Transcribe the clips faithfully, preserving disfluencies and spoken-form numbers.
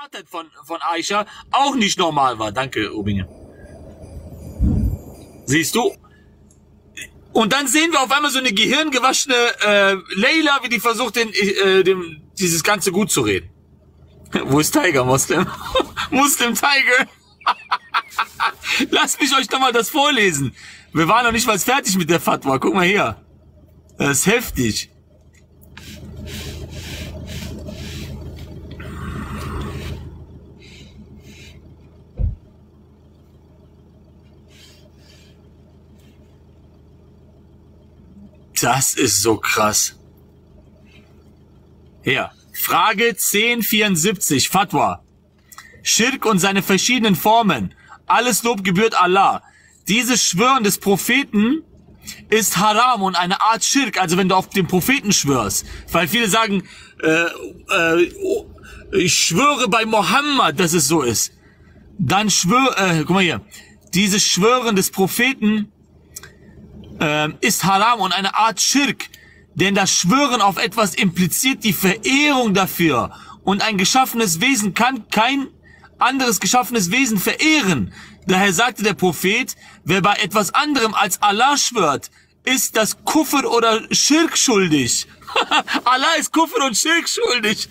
Behaartheit von, von Aisha auch nicht normal war. Danke, Ubinge. Siehst du? Und dann sehen wir auf einmal so eine gehirngewaschene äh, Leila, wie die versucht, den, äh, dem, dieses Ganze gut zu reden. Wo ist Tiger, Muslim? Muslim Tiger. Lasst mich euch doch mal das vorlesen. Wir waren noch nicht mal fertig mit der Fatwa. Guck mal hier. Das ist heftig. Das ist so krass. Hier. Frage zehn vierundsiebzig. Fatwa. Schirk und seine verschiedenen Formen. Alles Lob gebührt Allah. Dieses Schwören des Propheten ist Haram und eine Art Schirk. Also wenn du auf den Propheten schwörst. Weil viele sagen, äh, äh, ich schwöre bei Mohammed, dass es so ist. Dann schwör, äh, guck mal hier. Dieses Schwören des Propheten äh, ist Haram und eine Art Schirk. Denn das Schwören auf etwas impliziert die Verehrung dafür. Und ein geschaffenes Wesen kann kein anderes geschaffenes Wesen verehren. Daher sagte der Prophet, wer bei etwas anderem als Allah schwört, ist das Kufr oder Schirk schuldig. Allah ist Kufr und Schirk schuldig.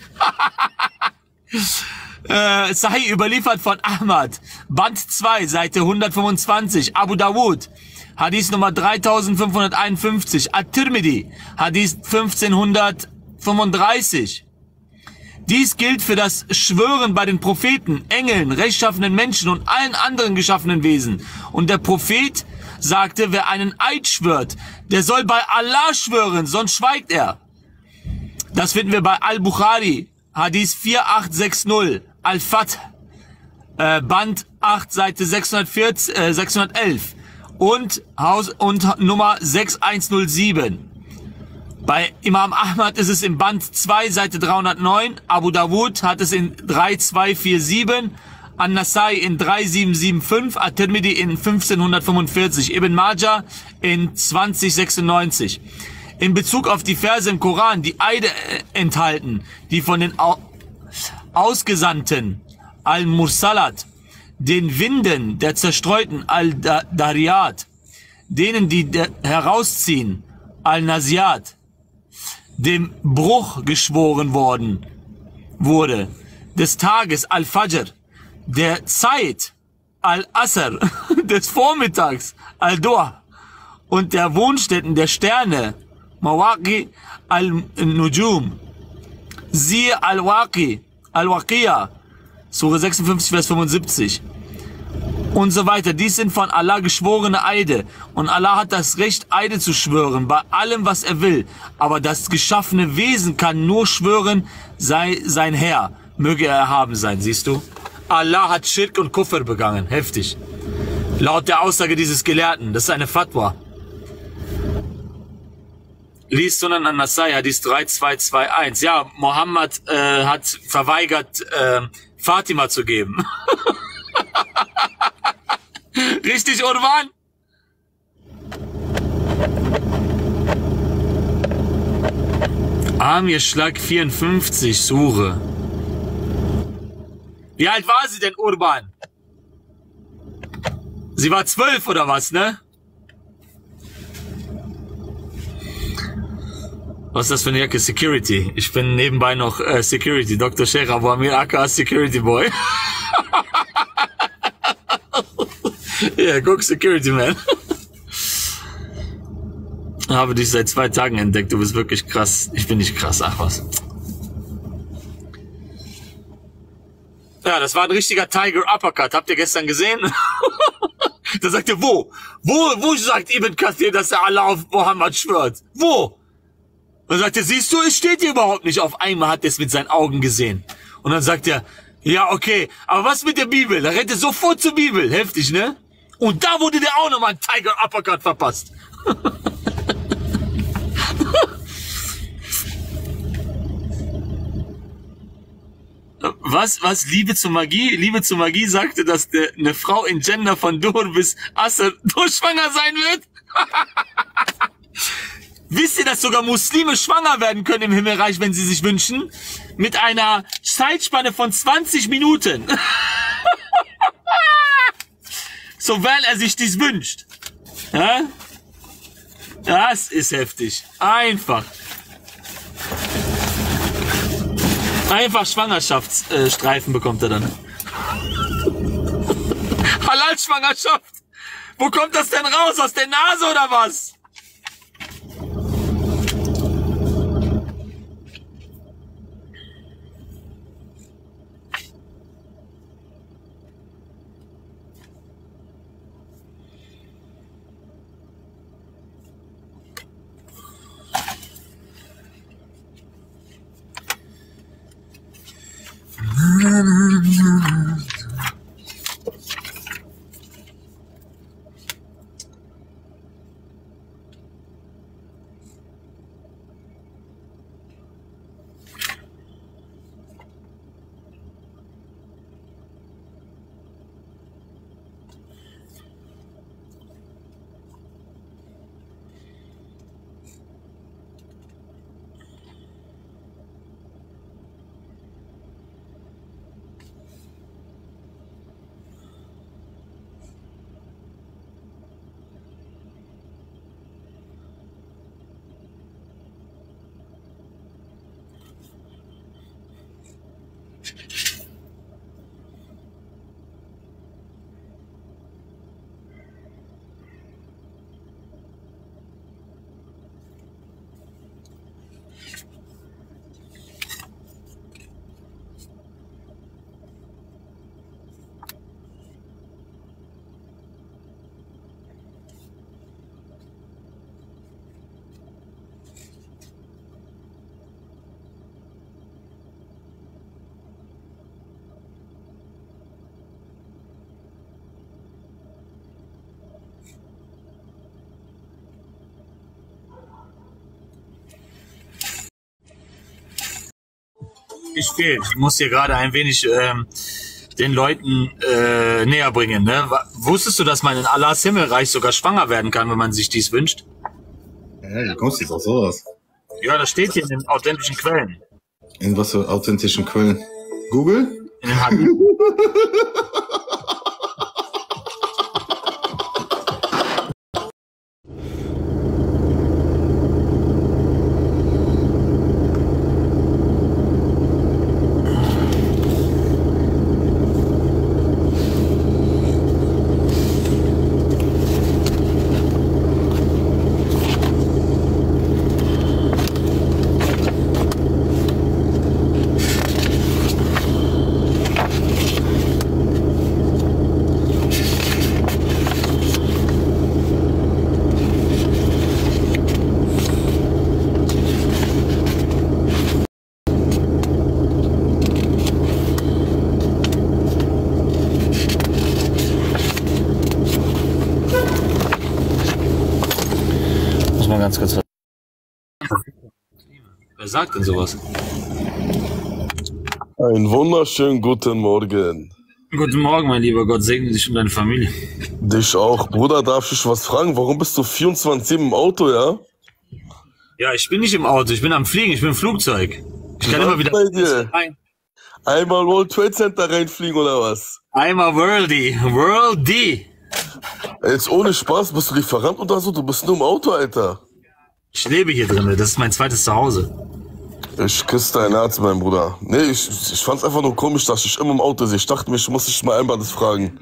äh, Sahih überliefert von Ahmad, Band zwei, Seite hundertfünfundzwanzig, Abu Dawud, Hadith Nummer dreitausendfünfhunderteinundfünfzig, At-Tirmidhi, Hadith fünfzehnhundertfünfunddreißig. Dies gilt für das Schwören bei den Propheten, Engeln, rechtschaffenen Menschen und allen anderen geschaffenen Wesen. Und der Prophet sagte, wer einen Eid schwört, der soll bei Allah schwören, sonst schweigt er. Das finden wir bei Al-Bukhari, Hadith vierundachtzigzig, Al-Fath, äh, Band acht, Seite sechshundertvierzig, äh, sechshundertelf und, Haus und Nummer sechstausendeinhundertsieben. Bei Imam Ahmad ist es im Band zwei, Seite dreihundertneun. Abu Dawud hat es in dreitausendzweihundertfünfundvierzig. An-Nasai in dreitausendsiebzehnhundertfünfundfünfzig. At-Tirmidhi in fünfzehnhundertfünfundvierzig. Ibn Majah in zweitausendsechsundneunzig. In Bezug auf die Verse im Koran, die Eide enthalten, die von den Au Ausgesandten, Al-Mursalat, den Winden der Zerstreuten, Al-Dariyat, denen, die herausziehen, Al-Naziat, dem Bruch geschworen worden wurde, des Tages Al-Fajr, der Zeit Al-Asr, des Vormittags Al-Dua und der Wohnstätten der Sterne Mawaqi Al-Nujum, siehe Al-Waqi, Al-Waqiyah, Sure sechsundfünfzig, Vers fünfundsiebzig und so weiter. Dies sind von Allah geschworene Eide. Und Allah hat das Recht, Eide zu schwören, bei allem, was er will. Aber das geschaffene Wesen kann nur schwören, sei sein Herr. Möge er erhaben sein, siehst du? Allah hat Schirk und Kufr begangen. Heftig. Laut der Aussage dieses Gelehrten. Das ist eine Fatwa. Lies Sunan an-Nasai, Hadith dreitausendzweihunderteinundzwanzig. Ja, Mohammed äh, hat verweigert, äh, Fatima zu geben. Richtig, Urban? Amir Schlag vierundfünfzig, Sure. Wie alt war sie denn, Urban? Sie war zwölf oder was, ne? Was ist das für eine Jacke? Security. Ich bin nebenbei noch äh, Security. Doktor Sheikh Abu Amir aka Security Boy. Ja, yeah, guck, Security Man. Habe dich seit zwei Tagen entdeckt. Du bist wirklich krass. Ich bin nicht krass. Ach was. Ja, das war ein richtiger Tiger Uppercut. Habt ihr gestern gesehen? Da sagt er, wo? Wo, wo sagt Ibn Kathir, dass er Allah auf Mohammed schwört? Wo? Und dann sagt er, siehst du, es steht hier überhaupt nicht. Auf einmal hat er es mit seinen Augen gesehen. Und dann sagt er, ja, okay, aber was mit der Bibel? Da rennt er sofort zur Bibel. Heftig, ne? Und da wurde der auch nochmal ein Tiger Uppercut verpasst. Was, was, Liebe zur Magie? Liebe zur Magie sagte, dass der, eine Frau in Gender von Dur bis Asr durchschwanger sein wird? Wisst ihr, dass sogar Muslime schwanger werden können im Himmelreich, wenn sie sich wünschen? Mit einer Zeitspanne von zwanzig Minuten. Sofern er sich dies wünscht. Ja? Das ist heftig. Einfach. Einfach Schwangerschaftsstreifen bekommt er dann. Halal-Schwangerschaft. Wo kommt das denn raus? Aus der Nase oder was? Ich fehl. Ich muss hier gerade ein wenig ähm, den Leuten äh, näher bringen. Ne? Wusstest du, dass man in Allahs Himmelreich sogar schwanger werden kann, wenn man sich dies wünscht? Ja, du kommst jetzt auf sowas. Ja, das steht hier in den authentischen Quellen. In was für authentischen Quellen? Google? In den Hadith. Ganz kurz. Wer sagt denn sowas? Einen wunderschönen guten Morgen. Guten Morgen, mein lieber Gott, segne dich und deine Familie. Dich auch. Bruder, darf ich was fragen? Warum bist du vierundzwanzig sieben im Auto, ja? Ja, ich bin nicht im Auto, ich bin am Fliegen, ich bin im Flugzeug. Ich kann was immer wieder bei dir? rein. Einmal World Trade Center reinfliegen oder was? Einmal Worldy, Worldy. Jetzt ohne Spaß, bist du Lieferant oder so? Du bist nur im Auto, Alter. Ich lebe hier drin, das ist mein zweites Zuhause. Ich küsse dein Herz, mein Bruder. Nee, ich, ich fand's einfach nur komisch, dass ich immer im Auto sehe. Ich dachte mir, ich muss dich mal einmal das fragen.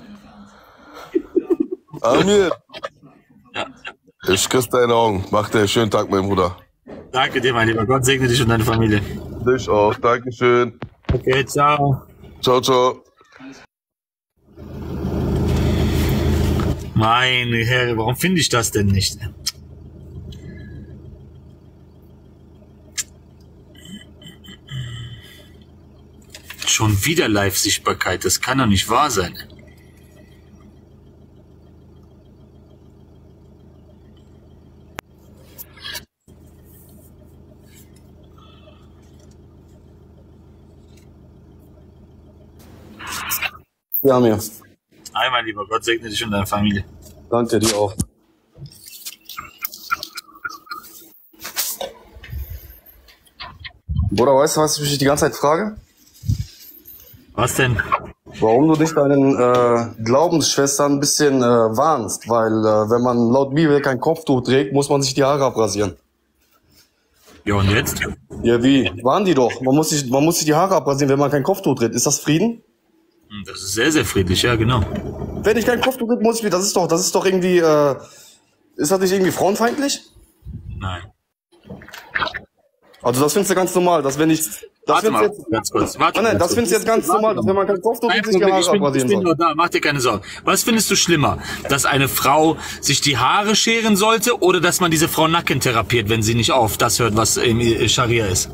Amir. Ja. Ich küsse deine Augen. Mach dir einen schönen Tag, mein Bruder. Danke dir, mein lieber Gott, segne dich und deine Familie. Dich auch. Dankeschön. Okay, ciao. Ciao, ciao. Meine Herren, warum finde ich das denn nicht? Schon wieder Live-Sichtbarkeit, das kann doch nicht wahr sein. Ja, mir. Hi, mein lieber Gott, segne dich und deine Familie. Danke dir auch. Bruder, weißt du, was ich mich die ganze Zeit frage? Was denn? Warum du dich deinen äh, Glaubensschwestern ein bisschen äh, warnst, weil äh, wenn man laut Bibel kein Kopftuch trägt, muss man sich die Haare abrasieren. Ja, und jetzt? Ja, wie? Waren die doch. Man muss sich, man muss sich die Haare abrasieren, wenn man kein Kopftuch trägt. Ist das Frieden? Das ist sehr, sehr friedlich, ja, genau. Wenn ich kein Kopftuch trage, muss ich, das ist doch, das ist doch irgendwie, äh, ist das nicht irgendwie frauenfeindlich? Nein. Also das findest du ganz normal, dass wenn ich, das Warte mal, findest du jetzt, ganz kurz. Warte, nein, nein, ganz das kurz. findest du jetzt ganz Warte normal, dass mal. wenn man kein Kopftuch Kein trägt, sich die Problem, Haare ich bin, ich abrasieren bin soll. nur da, mach dir keine Sorgen. Was findest du schlimmer? Dass eine Frau sich die Haare scheren sollte oder dass man diese Frau nackend therapiert, wenn sie nicht auf das hört, was im Scharia ist?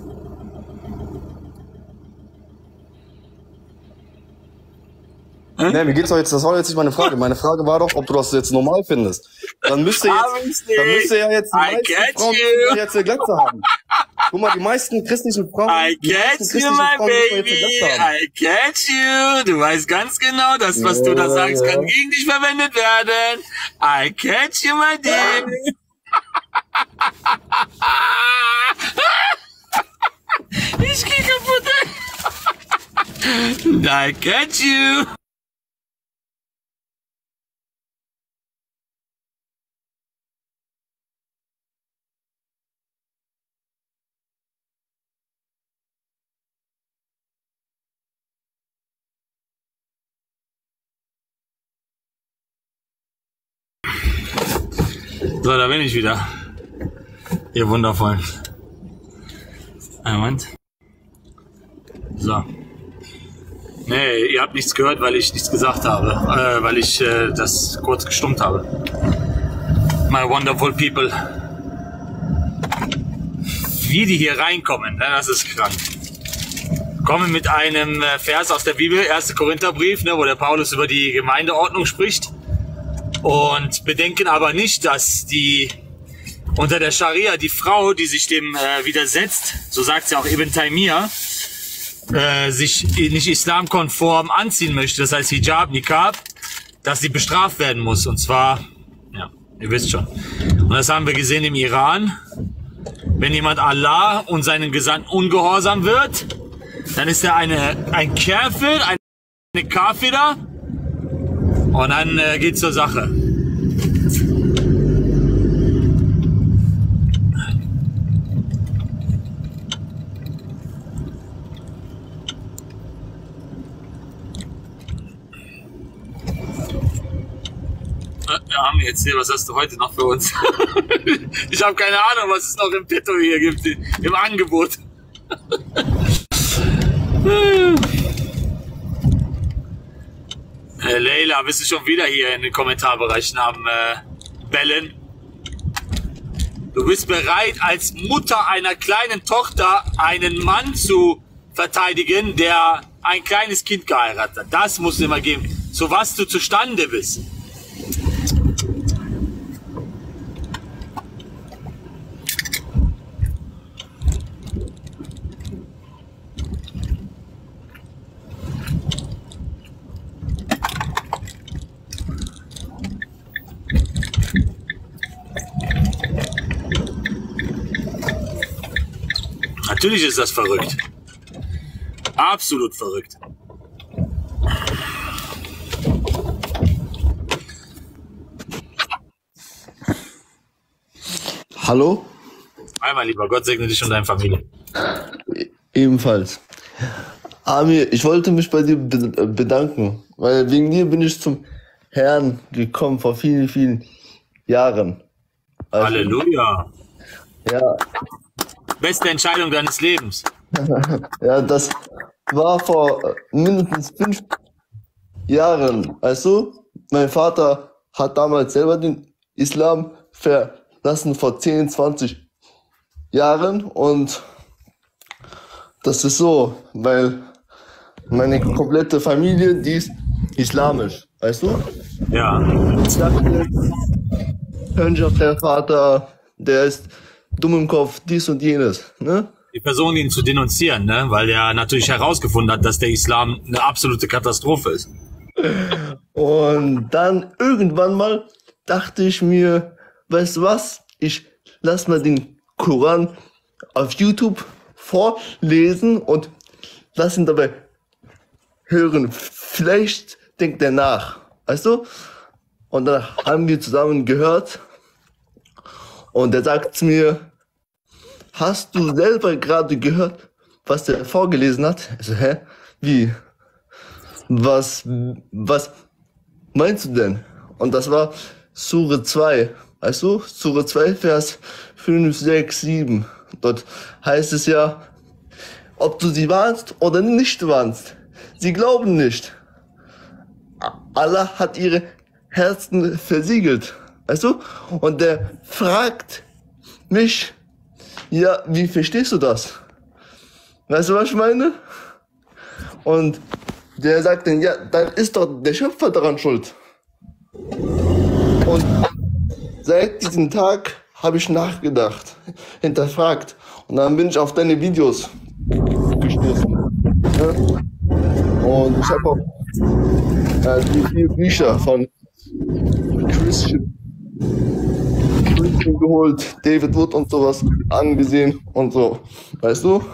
Nee, mir geht's doch jetzt, das war jetzt nicht meine Frage. Meine Frage war doch, ob du das jetzt normal findest. Dann müsste jetzt, dann müsste ja jetzt die I meisten get Frauen you. jetzt eine Glatze haben. Guck mal, die meisten christlichen Frauen, I die get meisten you, christlichen my Frauen müssen jetzt baby. eine Glatze haben. I get you. Du weißt ganz genau, das, was du da Ja, sagst, ja. kann gegen dich verwendet werden. I get you, my dear. Ich geh kaputt. I get you. So, da bin ich wieder. Ihr Wundervollen. Einen Moment. So. Nee, ihr habt nichts gehört, weil ich nichts gesagt habe. Äh, weil ich äh, das kurz gestummt habe. My wonderful people. Wie die hier reinkommen, ne, das ist krank. Kommen mit einem äh, Vers aus der Bibel, erster Korintherbrief, ne, wo der Paulus über die Gemeindeordnung spricht. Und bedenken aber nicht, dass die unter der Scharia die Frau, die sich dem äh, widersetzt, so sagt sie auch Ibn Taymiyyah, äh, sich nicht islamkonform anziehen möchte, das heißt Hijab, Niqab, dass sie bestraft werden muss. Und zwar, ja, ihr wisst schon. Und das haben wir gesehen im Iran. Wenn jemand Allah und seinen Gesandten ungehorsam wird, dann ist er eine, ein Kafir, eine Kafira. Und dann äh, geht's zur Sache. Ja, haben wir jetzt hier, was hast du heute noch für uns? Ich habe keine Ahnung, was es noch im Petto hier gibt, im Angebot. Äh, Leila, bist du schon wieder hier in den Kommentarbereichen am äh, Bellen? Du bist bereit, als Mutter einer kleinen Tochter einen Mann zu verteidigen, der ein kleines Kind geheiratet hat. Das musst du immer geben. So was du zustande bist. Natürlich ist das verrückt. Absolut verrückt. Hallo? Einmal lieber, Gott segne dich und deine Familie. Ebenfalls. Amir, ich wollte mich bei dir be- bedanken, weil wegen dir bin ich zum Herrn gekommen vor vielen, vielen Jahren. Also, Halleluja. Ja, Beste Entscheidung deines Lebens. ja, das war vor äh, mindestens fünf Jahren. Weißt du, mein Vater hat damals selber den Islam verlassen vor zehn, zwanzig Jahren und das ist so, weil meine komplette Familie, die ist islamisch, weißt du? Ja. Ich dachte, hören Sie auf, der Vater, der ist dumm im Kopf, dies und jenes, ne? Die Person, ihn zu denunzieren, ne? Weil er natürlich herausgefunden hat, dass der Islam eine absolute Katastrophe ist. Und dann irgendwann mal dachte ich mir, weißt du was, ich lass mal den Koran auf YouTube vorlesen und lass ihn dabei hören. Vielleicht denkt er nach, weißt du? Und dann haben wir zusammen gehört und er sagt zu mir, hast du selber gerade gehört, was der vorgelesen hat? Ich so, hä? Wie? Was, was meinst du denn? Und das war Sure zwei, weißt du? Sure zwei, Vers fünf, sechs, sieben. Dort heißt es ja, ob du sie warnst oder nicht warnst. Sie glauben nicht. Allah hat ihre Herzen versiegelt, weißt du? Und der fragt mich, ja, wie verstehst du das? Weißt du, was ich meine? Und der sagt dann, ja, dann ist doch der Schöpfer daran schuld. Und seit diesem Tag habe ich nachgedacht, hinterfragt. Und dann bin ich auf deine Videos gestoßen. Ja? Und ich habe auch äh, die vier Bücher von Christian, Christian geholt, David Wood und sowas angesehen und so. Weißt du?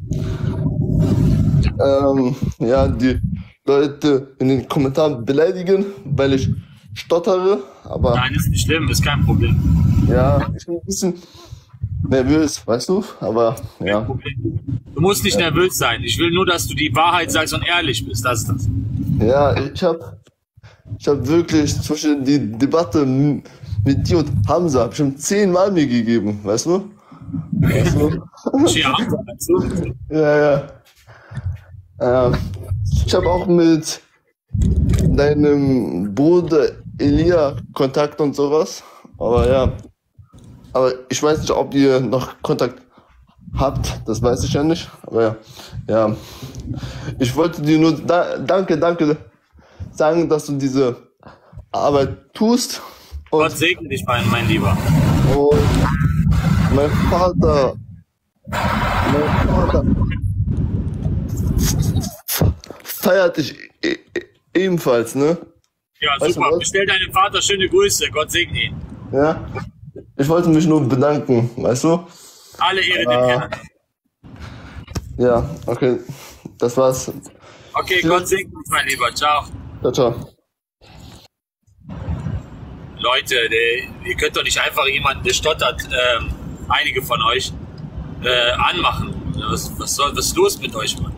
Ähm, ja, die Leute in den Kommentaren beleidigen, weil ich stottere, aber... Nein, ist nicht schlimm, ist kein Problem. Ja, ich bin ein bisschen nervös, weißt du, aber ja. Kein Problem. Du musst nicht ja. nervös sein. Ich will nur, dass du die Wahrheit sagst und ehrlich bist, das ist das. Ja, ich hab, ich hab wirklich zwischen die Debatte mit dir und Hamza, hab ich schon zehnmal mir gegeben, weißt du? Weißt du? Ja, weißt du? Ja, ja. Ja, ich habe auch mit deinem Bruder Elia Kontakt und sowas, aber ja. Aber ich weiß nicht, ob ihr noch Kontakt habt, das weiß ich ja nicht, aber ja. Ja. Ich wollte dir nur da, danke, danke sagen, dass du diese Arbeit tust. Und, Gott segne dich, mein, mein Lieber. Und mein Vater, mein Vater feiert dich e e ebenfalls, ne? Ja, Weißt super. Bestell deinem Vater schöne Grüße. Gott segne ihn. Ja. Ich wollte mich nur bedanken, weißt du? Alle Ehre dem äh, Herrn. Ja, okay. Das war's. Okay, Tschüss. Gott segne dich, mein Lieber. Ciao. Ciao, ciao. Leute, der, ihr könnt doch nicht einfach jemanden, der stottert, ähm, einige von euch, äh, anmachen. Was, was, soll, was ist los mit euch, Mann?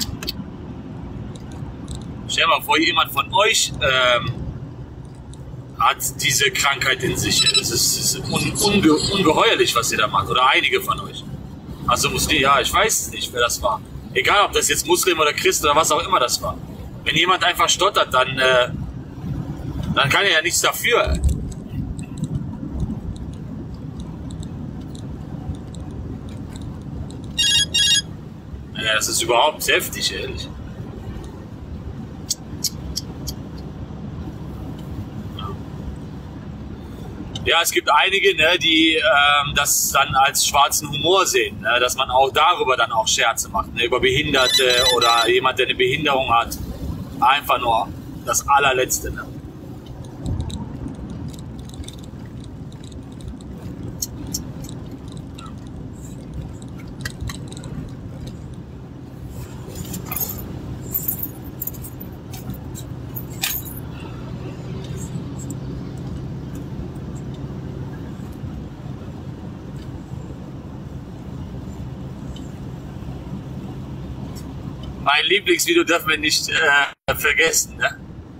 Stell dir mal vor, jemand von euch ähm, hat diese Krankheit in sich. Das ist, das ist un, unge, ungeheuerlich, was ihr da macht. Oder einige von euch. Also Muslim, ja, ich weiß nicht, wer das war. Egal, ob das jetzt Muslim oder Christ oder was auch immer das war. Wenn jemand einfach stottert, dann, äh, dann kann er ja nichts dafür. Ja, das ist überhaupt heftig, ehrlich. Ja, es gibt einige, ne, die ähm, das dann als schwarzen Humor sehen, ne, dass man auch darüber dann auch Scherze macht, ne, über Behinderte oder jemand, der eine Behinderung hat. Einfach nur das allerletzte. Ne. Mein Lieblingsvideo dürfen wir nicht äh, vergessen, ne?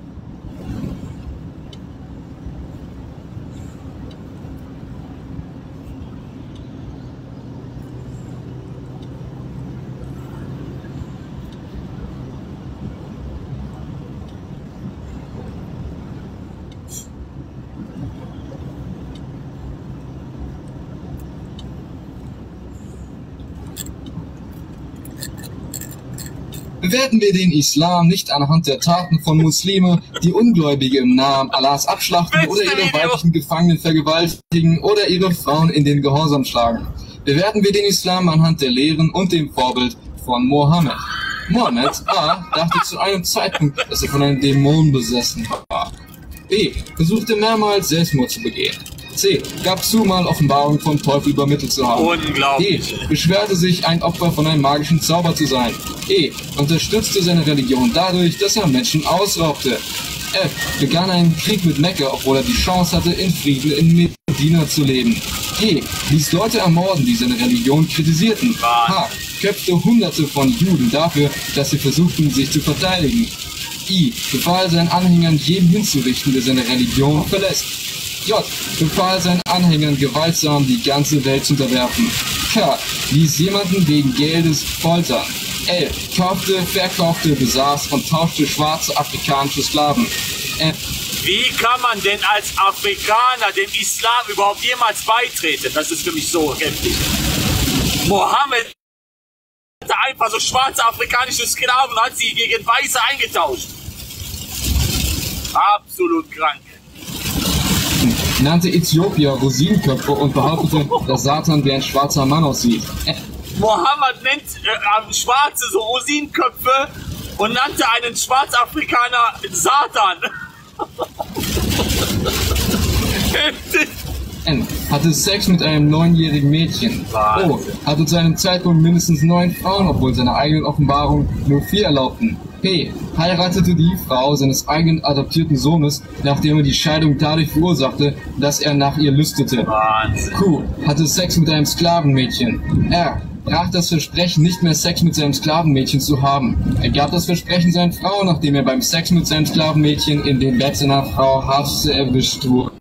Bewerten wir den Islam nicht anhand der Taten von Muslime, die Ungläubige im Namen Allahs abschlachten oder ihre weiblichen Gefangenen vergewaltigen oder ihre Frauen in den Gehorsam schlagen. Bewerten wir den Islam anhand der Lehren und dem Vorbild von Mohammed. Mohammed A. dachte zu einem Zeitpunkt, dass er von einem Dämon besessen war. B. versuchte mehrmals Selbstmord zu begehen. C. Gab zu, mal Offenbarung vom Teufel übermittelt zu haben. Unglaublich. D. Beschwerte sich, ein Opfer von einem magischen Zauber zu sein. E. Unterstützte seine Religion dadurch, dass er Menschen ausraubte. F. Begann einen Krieg mit Mekka, obwohl er die Chance hatte, in Frieden in Medina zu leben. G. Ließ Leute ermorden, die seine Religion kritisierten. H. Köpfte Hunderte von Juden dafür, dass sie versuchten, sich zu verteidigen. I. Befahl seinen Anhängern, jeden hinzurichten, der seine Religion verlässt. J. Befahl seinen Anhängern, gewaltsam die ganze Welt zu unterwerfen. K. Ließ jemanden wegen Geldes foltern. L. Kaufte, verkaufte, besaß und tauschte schwarze afrikanische Sklaven. F. Wie kann man denn als Afrikaner dem Islam überhaupt jemals beitreten? Das ist für mich so heftig. Mohammed hatte einfach so schwarze afrikanische Sklaven und hat sie gegen Weiße eingetauscht. Absolut krank. Nannte Äthiopier Rosinenköpfe und behauptete, dass Satan wie ein schwarzer Mann aussieht. F. Mohammed nennt äh, Schwarze so Rosinenköpfe und nannte einen Schwarzafrikaner Satan. N. Hatte Sex mit einem neunjährigen Mädchen. O. Hatte zu einem Zeitpunkt mindestens neun Frauen, obwohl seine eigenen Offenbarungen nur vier erlaubten. P. Heiratete die Frau seines eigenen adoptierten Sohnes, nachdem er die Scheidung dadurch verursachte, dass er nach ihr lüstete. Wahnsinn. Q. Hatte Sex mit einem Sklavenmädchen. R. Brach das Versprechen, nicht mehr Sex mit seinem Sklavenmädchen zu haben. Er gab das Versprechen seiner Frau, nachdem er beim Sex mit seinem Sklavenmädchen in dem Bett seiner Frau hart erwischt wurde.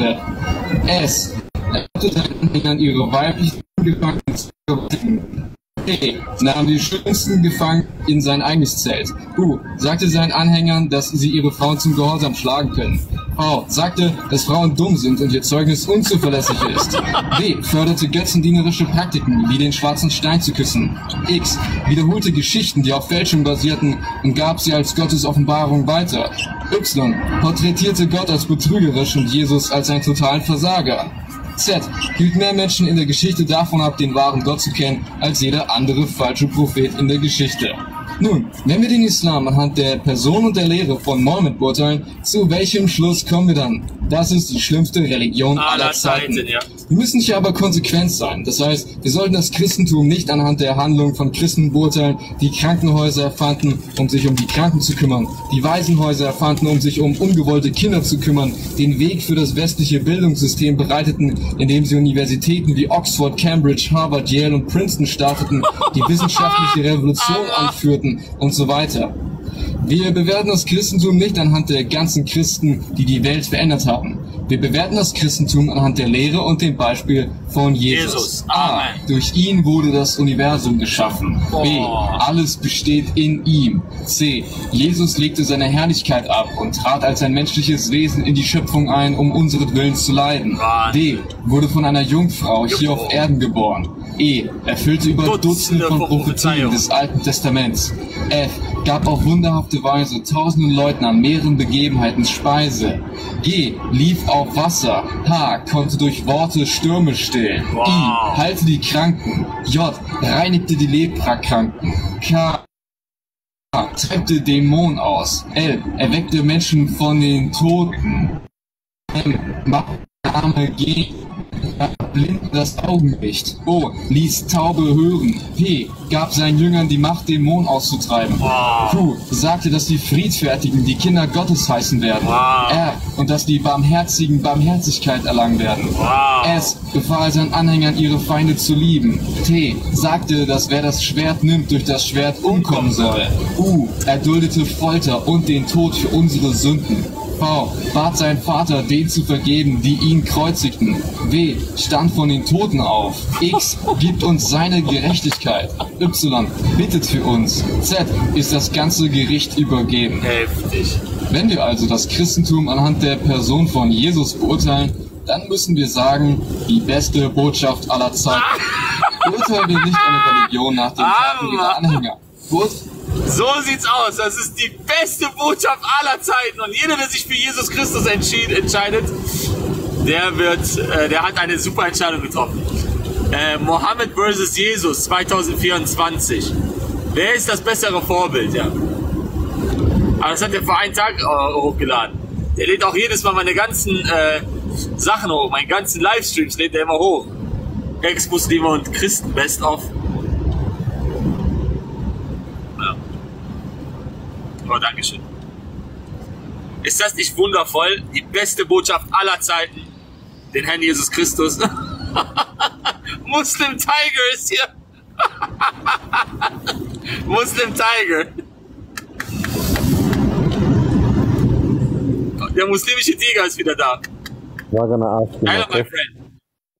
S. Er hatte seinen Anhängern ihre weiblichen Gefangenen zu verwalten. T. Nahm die schönsten Gefangenen in sein eigenes Zelt. U. Sagte seinen Anhängern, dass sie ihre Frauen zum Gehorsam schlagen können. V. Sagte, dass Frauen dumm sind und ihr Zeugnis unzuverlässig ist. W. Förderte götzendienerische Praktiken, wie den schwarzen Stein zu küssen. X. Wiederholte Geschichten, die auf Fälschung basierten, und gab sie als Gottes Offenbarung weiter. Y. Porträtierte Gott als betrügerisch und Jesus als einen totalen Versager. Z. Hielt mehr Menschen in der Geschichte davon ab, den wahren Gott zu kennen, als jeder andere falsche Prophet in der Geschichte. Nun, wenn wir den Islam anhand der Person und der Lehre von Mohammed beurteilen, zu welchem Schluss kommen wir dann? Das ist die schlimmste Religion aller, aller Zeiten. Zeiten ja. Wir müssen hier aber konsequent sein. Das heißt, wir sollten das Christentum nicht anhand der Handlungen von Christen beurteilen, die Krankenhäuser erfanden, um sich um die Kranken zu kümmern, die Waisenhäuser erfanden, um sich um ungewollte Kinder zu kümmern, den Weg für das westliche Bildungssystem bereiteten, indem sie Universitäten wie Oxford, Cambridge, Harvard, Yale und Princeton starteten, die wissenschaftliche Revolution anführten und so weiter. Wir bewerten das Christentum nicht anhand der ganzen Christen, die die Welt verändert haben. Wir bewerten das Christentum anhand der Lehre und dem Beispiel von Jesus. Jesus. A. Durch ihn wurde das Universum geschaffen. Oh. B. Alles besteht in ihm. C. Jesus legte seine Herrlichkeit ab und trat als ein menschliches Wesen in die Schöpfung ein, um unseretwillen zu leiden. D. Wurde von einer Jungfrau hier auf Erden geboren. E. Erfüllte über Dutzende von Prophetien des Alten Testaments. F. Gab auf wunderhafte Weise tausenden Leuten an mehreren Begebenheiten Speise. G. Lief auf Wasser. H. Konnte durch Worte Stürme stillen. Wow. I. Heilte die Kranken. J. Reinigte die Leprakranken. K. Treibte Dämonen aus. L. Erweckte Menschen von den Toten. M. Machte Arme gehen. Blinden das Augenlicht. O. Ließ Taube hören. P. Gab seinen Jüngern die Macht, Dämonen auszutreiben. Wow. Q. Sagte, dass die Friedfertigen die Kinder Gottes heißen werden. Wow. R. Und dass die Barmherzigen Barmherzigkeit erlangen werden. Wow. S. Befahl seinen Anhängern, ihre Feinde zu lieben. T. Sagte, dass wer das Schwert nimmt, durch das Schwert umkommen soll. U. Erduldete Folter und den Tod für unsere Sünden. V. Bat seinen Vater, den zu vergeben, die ihn kreuzigten. W. Stand von den Toten auf. X. Gibt uns seine Gerechtigkeit. Y. Bittet für uns. Z. Ist das ganze Gericht übergeben. Heftig. Wenn wir also das Christentum anhand der Person von Jesus beurteilen, dann müssen wir sagen, die beste Botschaft aller Zeiten. Beurteilen wir nicht eine Religion nach den Taten ihrer Anhänger. Gut? So sieht's aus. Das ist die beste Botschaft aller Zeiten. Und jeder, der sich für Jesus Christus entschied, entscheidet, der wird, äh, der hat eine super Entscheidung getroffen. Äh, Mohammed versus Jesus zwanzig vierundzwanzig. Wer ist das bessere Vorbild? Ja. Aber das hat er vor einem Tag äh, hochgeladen. Der lädt auch jedes Mal meine ganzen äh, Sachen hoch. Meine ganzen Livestreams lädt er immer hoch. Ex-Muslime und Christen, best of. Ja. Oh, Dankeschön. Ist das nicht wundervoll? Die beste Botschaft aller Zeiten. Den Herrn Jesus Christus. Muslim Tiger ist hier. Muslim Tiger. Der muslimische Tiger ist wieder da. We're gonna ask you Hello, a my question. friend.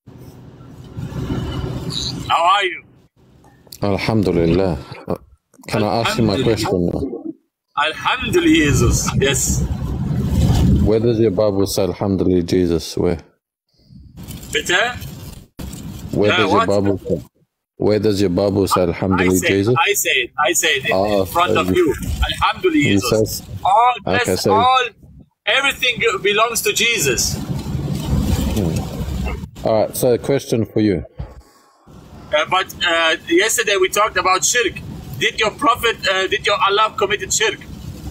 How are you? Alhamdulillah. Uh, Can I ask you my question now? Alhamdulillah, Jesus. Yes. Where does your Bible say Alhamdulillah Jesus? Where? Bitte? Where Uh, does your what? Bible say? Where does your Bible say I Alhamdulillah say, Jesus? I say it. I say it in, Oh, in front so of you- you. Alhamdulillah, He Jesus. says- all, Okay, bless, so- all, everything belongs to Jesus. All right. So, a question for you. Uh, but uh, yesterday we talked about shirk. Did your prophet, uh, did your Allah committed shirk?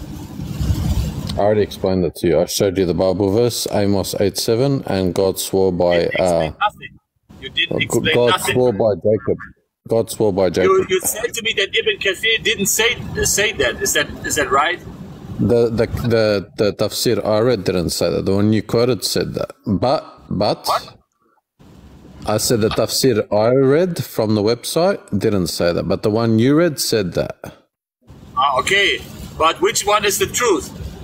I already explained it to you. I showed you the Bible verse, Amos eight seven, and God swore by You didn't explain uh, nothing. You didn't explain God nothing. swore by Jacob. God swore by You, Jacob. you said to me that Ibn Kathir didn't say say that. Is that is that right? The the the the tafsir I read didn't say that. The one you quoted said that. But but What? I said the tafsir I read from the website didn't say that, but the one you read said that. Ah, okay. But which one is the truth?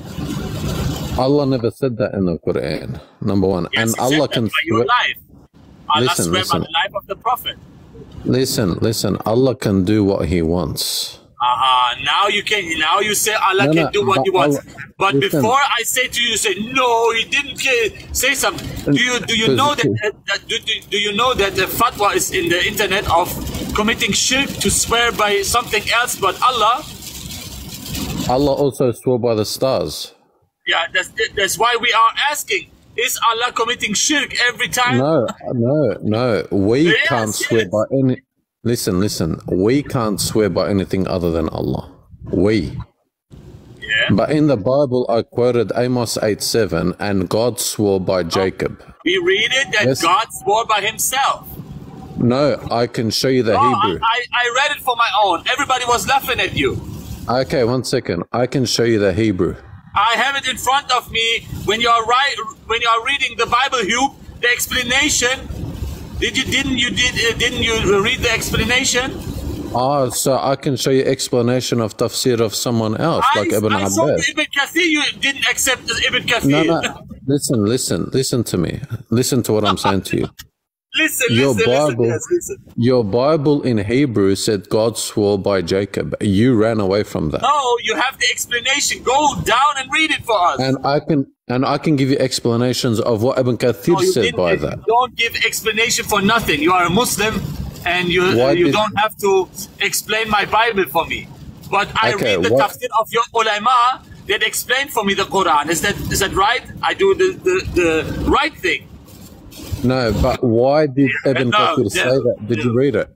Allah never said that in the Quran. Number one, Yes, and he said Allah that can by your swear- life. Allah Listen, swear listen. by the life of the prophet. listen, listen. Allah can do what He wants. Uh-huh. Now you can. Now you say Allah No, can no, do what but He wants. Allah- But listen. before I say to you, you say no, He didn't ca- say something. Do you do you Because- know that, uh, that do, do, do you know that the fatwa is in the internet of committing shirk to swear by something else but Allah? Allah also swore by the stars. Yeah, that's that's why we are asking: is Allah committing shirk every time? No, no, no. We Yes, can't swear yes. by any. Listen, listen. We can't swear by anything other than Allah. We. Yeah. But in the Bible, I quoted Amos eight seven, and God swore by Jacob. We read it that Yes. God swore by Himself. No, I can show you the Oh, I, Hebrew. I, I read it for my own. Everybody was laughing at you. Okay, one second. I can show you the Hebrew. I have it in front of me. When you are right, when you are reading the Bible, Hugh, the explanation. Did you didn't you did uh, didn't you read the explanation? Oh, so I can show you explanation of tafsir of someone else, I, like Ibn I saw Abbas. Ibn Kathir. You didn't accept Ibn No, Kathir. no. Listen, listen, listen to me. Listen to what I'm saying to you. listen, Your listen, Bible- listen, yes, listen. Your Bible in Hebrew said God swore by Jacob. You ran away from that. No, you have the explanation. Go down and read it for us. And I can and I can give you explanations of what Ibn Kathir No, you said didn't- by you that. Don't give explanation for nothing. You are a Muslim, and you Why you did- don't have to explain my Bible for me. But I Okay, read the what- tafsir of your ulama that explain for me the Quran. Is that is that right? I do the the, the right thing. No, but why did Ibn No, Kathir yeah, say that? Did you yeah. read it?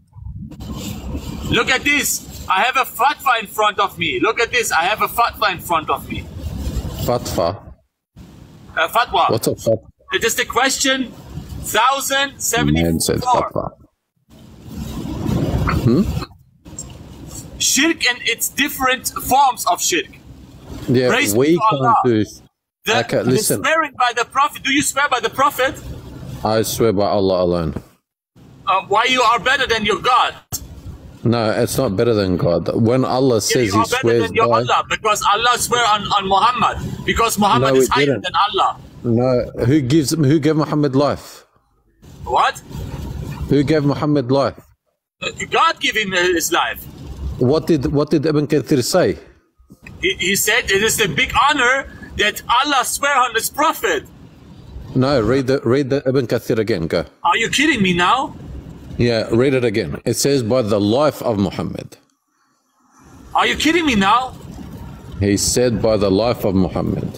Look at this. I have a fatwa in front of me. Look at this. I have a fatwa in front of me. Fatwa. A fatwa. What's a fatwa? It is the question thousand seventy Man said four. fatwa. Shirk and its different forms of shirk. Yeah, Praise we be to can't Allah. do. The, Okay, the listen. swearing by the Prophet. Do you swear by the Prophet? I swear by Allah alone. Uh, why you are better than your God? No, it's not better than God. When Allah Yeah, says you He are better swears than your by, Allah because Allah swear on, on Muhammad because Muhammad No, is it higher didn't. than Allah. no, who gives who gave Muhammad life? What? Who gave Muhammad life? Uh, God gave him uh, his life. What did what did Ibn Kathir say? He, he said it is a big honor that Allah swear on his Prophet. No, read the read the Ibn Kathir again. Go. Are you kidding me now? Yeah, read it again. It says by the life of Muhammad. Are you kidding me now? He said by the life of Muhammad.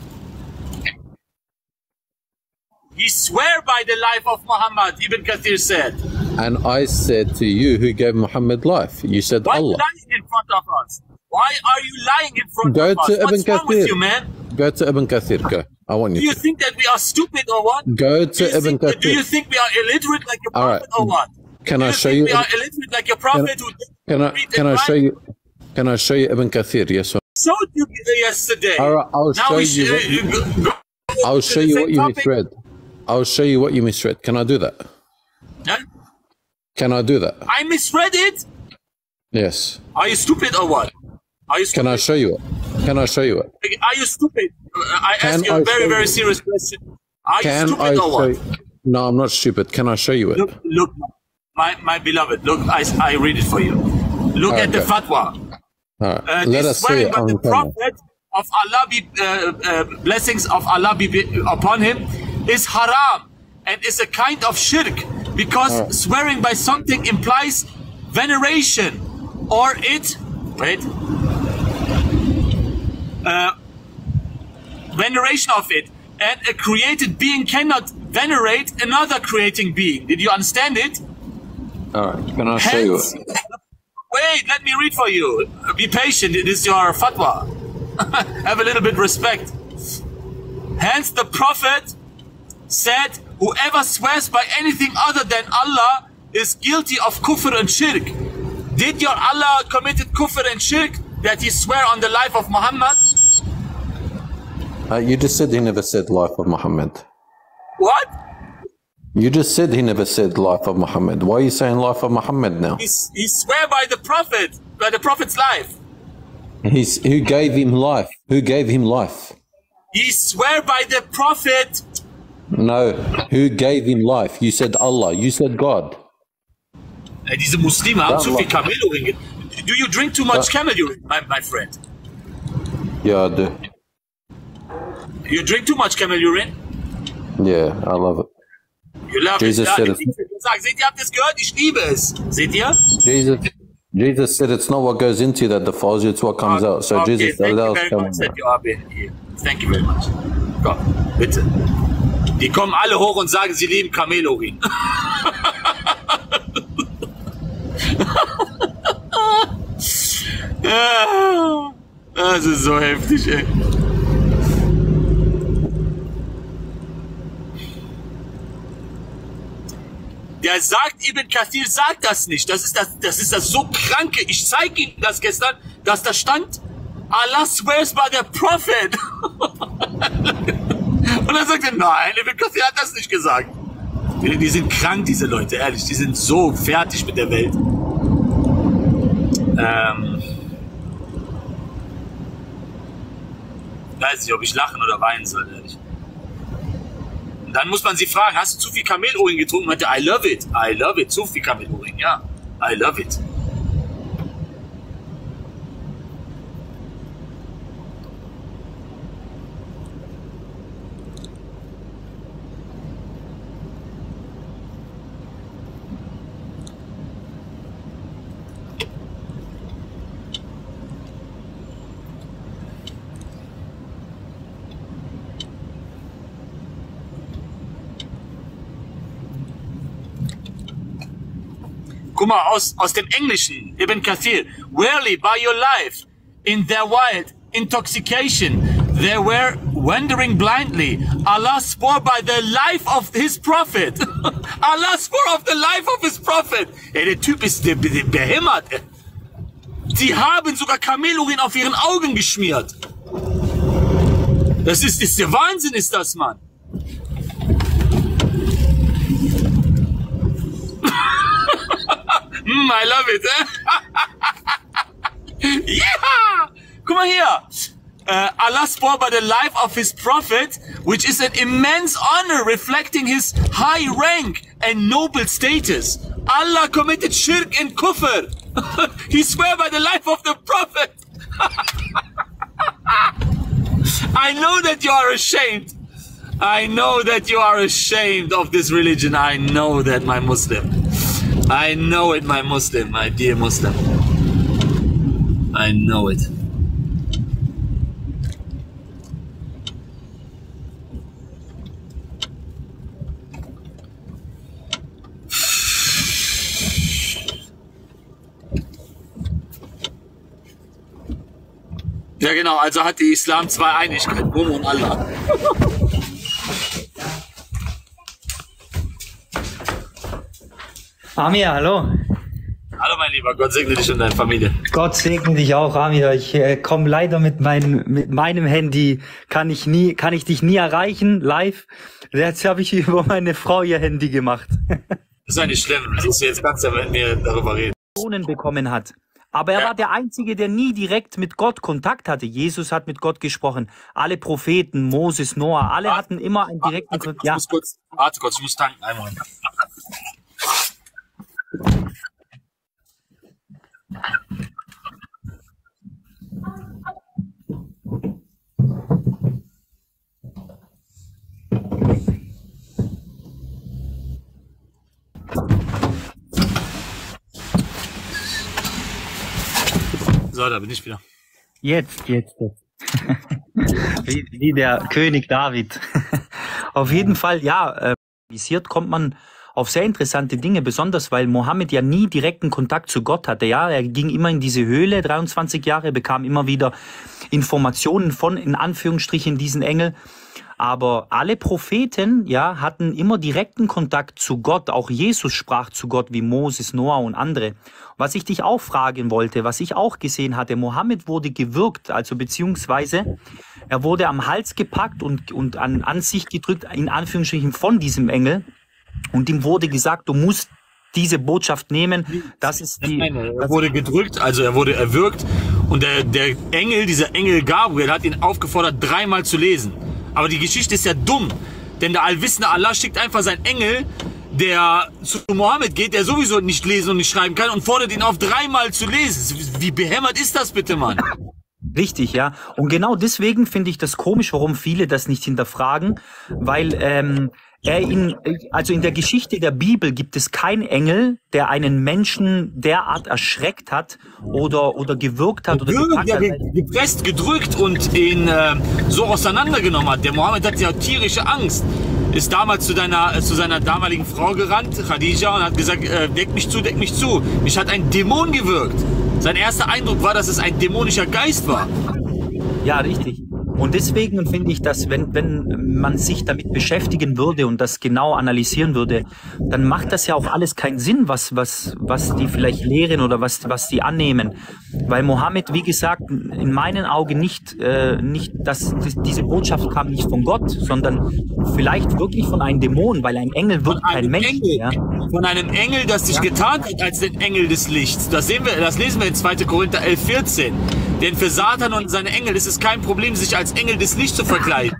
He swear by the life of Muhammad, Ibn Kathir said. And I said to you, who gave Muhammad life? You said Why are you Allah. lying in front of us? Why are you lying in front Go of us? to Ibn What's wrong with Kathir. you, man? Go to Ibn Kathir. Go. I want Do you you to. think that we are stupid or what? Go Do to you, Ibn think, do you Kathir. think we are illiterate like your All right. prophet or what? Can Do I you show think you? we are illiterate like your prophet who Can I? read Can and I show write? you? Can I show you Ibn Kathir? Yes or Showed you yesterday. All right, I'll now show we you sh- what you- uh, go- I'll to show the you same what you topic. misread. I'll show you what you misread. Can I do that? Huh? Can I do that? I misread it. Yes. Are you stupid or what? Are you stupid? Can I show you it? Can I show you it? Are you stupid? Uh, I Can ask you I a very, show very you? serious question. Are Can you I stupid or show what? you? No, I'm not stupid. Can I show you it? Look, look, my, my beloved, look, I, I read it for you. Look at the Okay. fatwa. All right. Uh, Let this us see swearing it by the on camera. prophet of Allah be, uh, uh, blessings of Allah be be upon him is haram and is a kind of shirk because Alright. swearing by something implies veneration or it, wait, uh, veneration of it, and a created being cannot venerate another creating being. Did you understand it? All right. Can I show you Hence, it? wait, let me read for you. Be patient, it is your fatwa. Have a little bit respect. Hence the Prophet said, whoever swears by anything other than Allah is guilty of kufr and shirk. Did your Allah committed kufr and shirk that he swear on the life of Muhammad? Uh, you just said he never said life of Muhammad. What? You just said he never said life of Muhammad. Why are you saying life of Muhammad now? He, he swear by the Prophet, by the Prophet's life. He's who gave him life? Who gave him life? He swear by the Prophet. No. Who gave him life? You said Allah. You said God. Äh, Diese Muslime haben Ja, zu viel Allah. Kamelurin. ge- Do you drink too much camel urine, my, my friend? Yeah, I do. You drink too much camel urine? Yeah, I love it. You love Jesus it. said Ja, it. ich sag, seht ihr, habt ihr es gehört? Ich liebe es. Seht ihr? Jesus, Jesus said it's not what goes into that defiles you, it's what comes out. So Okay, Jesus thank you allows very coming much out. that you are being here. Thank you very much. Komm, bitte. Die kommen alle hoch und sagen, sie lieben Kamelurin. Ja, das ist so heftig, ey. Der sagt, Ibn Kathir sagt das nicht. Das ist das, das ist das so Kranke. Ich zeige Ihnen das gestern, dass da stand, Allah swears by the Prophet. Und dann sagt er, nein, Ibn Kathir hat das nicht gesagt. Die, die sind krank, diese Leute, ehrlich. Die sind so fertig mit der Welt. Ähm, weiß nicht, ob ich lachen oder weinen soll, ehrlich. Und dann muss man sie fragen, hast du zu viel Kamelurin getrunken? Meinte, I love it, I love it, zu viel Kamelurin, ja, I love it. Guck mal, aus, aus dem Englischen, Ibn Kathir. Rarely by your life, in their wild intoxication, they were wandering blindly. Allah swore by the life of his prophet. Allah swore of the life of his prophet. Ey, der Typ ist der, der behämmert. Ey. Sie haben sogar Kamelurin auf ihren Augen geschmiert. Das ist, ist der Wahnsinn, ist das, Mann. Mm, I love it. Eh? Yeah! Guck mal hier. Uh, Allah swore by the life of his prophet, which is an immense honor reflecting his high rank and noble status. Allah committed shirk and kufr. He swore by the life of the prophet. I know that you are ashamed. I know that you are ashamed of this religion. I know that, my Muslim. I know it, my Muslim, my dear Muslim. I know it. Ja genau, also hat die Islam zwei Einigkeiten, Homo und Allah. Amir, hallo. Hallo mein Lieber, Gott segne dich und deine Familie. Gott segne dich auch, Amir. Ich äh, komme leider mit, mein, mit meinem Handy, kann ich nie, kann ich dich nie erreichen, live. Jetzt habe ich über meine Frau ihr Handy gemacht. Das ist ja nicht schlimm, das ist jetzt ganz, wenn wir darüber reden. Bekommen hat. Aber er ja. war der Einzige, der nie direkt mit Gott Kontakt hatte. Jesus hat mit Gott gesprochen. Alle Propheten, Moses, Noah, alle warte, hatten immer einen direkten Kontakt. Ja. Kurz, warte kurz, ich muss tanken. Einen Moment. So, da bin ich wieder. Jetzt, jetzt, jetzt. wie, wie der König David. Auf jeden Fall, ja, äh, visiert kommt man auf sehr interessante Dinge, besonders weil Mohammed ja nie direkten Kontakt zu Gott hatte. Ja, er ging immer in diese Höhle, dreiundzwanzig Jahre, bekam immer wieder Informationen von, in Anführungsstrichen, diesen Engel. Aber alle Propheten, ja, hatten immer direkten Kontakt zu Gott. Auch Jesus sprach zu Gott wie Moses, Noah und andere. Was ich dich auch fragen wollte, was ich auch gesehen hatte, Mohammed wurde gewürgt, also beziehungsweise er wurde am Hals gepackt und, und an, an sich gedrückt, in Anführungsstrichen von diesem Engel. Und ihm wurde gesagt, du musst diese Botschaft nehmen. Das ist die. Nein, er wurde gedrückt, also er wurde erwürgt. Und der, der Engel, dieser Engel Gabriel, hat ihn aufgefordert, dreimal zu lesen. Aber die Geschichte ist ja dumm, denn der allwissende Allah schickt einfach seinen Engel, der zu Mohammed geht, der sowieso nicht lesen und nicht schreiben kann, und fordert ihn auf, dreimal zu lesen. Wie behämmert ist das bitte, Mann? Richtig, ja. Und genau deswegen finde ich das komisch, warum viele das nicht hinterfragen, weil ähm, er in, also in der Geschichte der Bibel gibt es keinen Engel, der einen Menschen derart erschreckt hat oder oder gewürgt hat oder gepackt hat. Gepresst, gedrückt und ihn äh, so auseinandergenommen hat. Der Mohammed hat ja tierische Angst. Ist damals zu, deiner, zu seiner damaligen Frau gerannt, Khadija, und hat gesagt, äh, deck mich zu, deck mich zu. Mich hat ein Dämon gewürgt. Sein erster Eindruck war, dass es ein dämonischer Geist war. Ja, richtig. Und deswegen finde ich, dass wenn, wenn man sich damit beschäftigen würde und das genau analysieren würde, dann macht das ja auch alles keinen Sinn, was, was, was die vielleicht lehren oder was, was die annehmen. Weil Mohammed, wie gesagt, in meinen Augen nicht, äh, nicht dass diese Botschaft kam nicht von Gott, sondern vielleicht wirklich von einem Dämon, weil ein Engel wird kein Mensch. Engel, ja. Von einem Engel, das sich ja. getarnt hat als den Engel des Lichts. Das sehen wir, das lesen wir in zweiter Korinther elf, vierzehn. Denn für Satan und seine Engel ist es kein Problem, sich als Engel des Lichts zu verkleiden.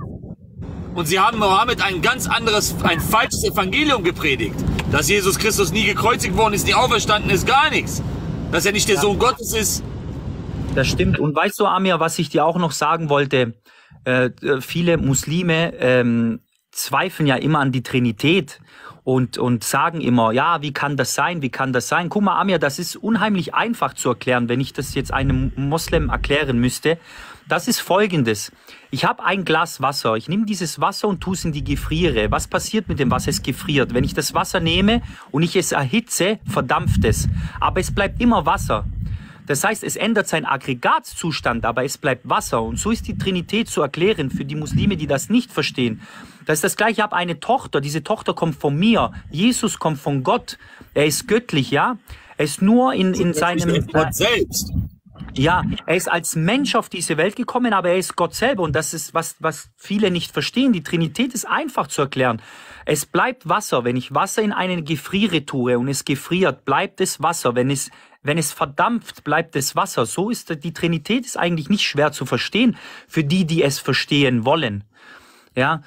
Und sie haben Mohammed ein ganz anderes, ein falsches Evangelium gepredigt. Dass Jesus Christus nie gekreuzigt worden ist, nie auferstanden ist, gar nichts. Dass er nicht der ja. Sohn Gottes ist. Das stimmt. Und weißt du, Amir, was ich dir auch noch sagen wollte? Äh, viele Muslime ähm, zweifeln ja immer an die Trinität. Und, und sagen immer, ja, wie kann das sein, wie kann das sein? Guck mal, Amir, das ist unheimlich einfach zu erklären, wenn ich das jetzt einem Moslem erklären müsste. Das ist Folgendes. Ich habe ein Glas Wasser. Ich nehme dieses Wasser und tue es in die Gefriere. Was passiert mit dem Wasser? Es gefriert. Wenn ich das Wasser nehme und ich es erhitze, verdampft es. Aber es bleibt immer Wasser. Das heißt, es ändert seinen Aggregatzustand, aber es bleibt Wasser. Und so ist die Trinität zu erklären für die Muslime, die das nicht verstehen. Das ist das Gleiche, ich habe eine Tochter, diese Tochter kommt von mir. Jesus kommt von Gott. Er ist göttlich, ja. Er ist nur in, in seinem... Gott selbst. Ja, er ist als Mensch auf diese Welt gekommen, aber er ist Gott selber. Und das ist, was, was viele nicht verstehen. Die Trinität ist einfach zu erklären. Es bleibt Wasser. Wenn ich Wasser in eine Gefriere tue und es gefriert, bleibt es Wasser. Wenn es, wenn es verdampft, bleibt es Wasser. So ist die Trinität ist eigentlich nicht schwer zu verstehen für die, die es verstehen wollen. Ja,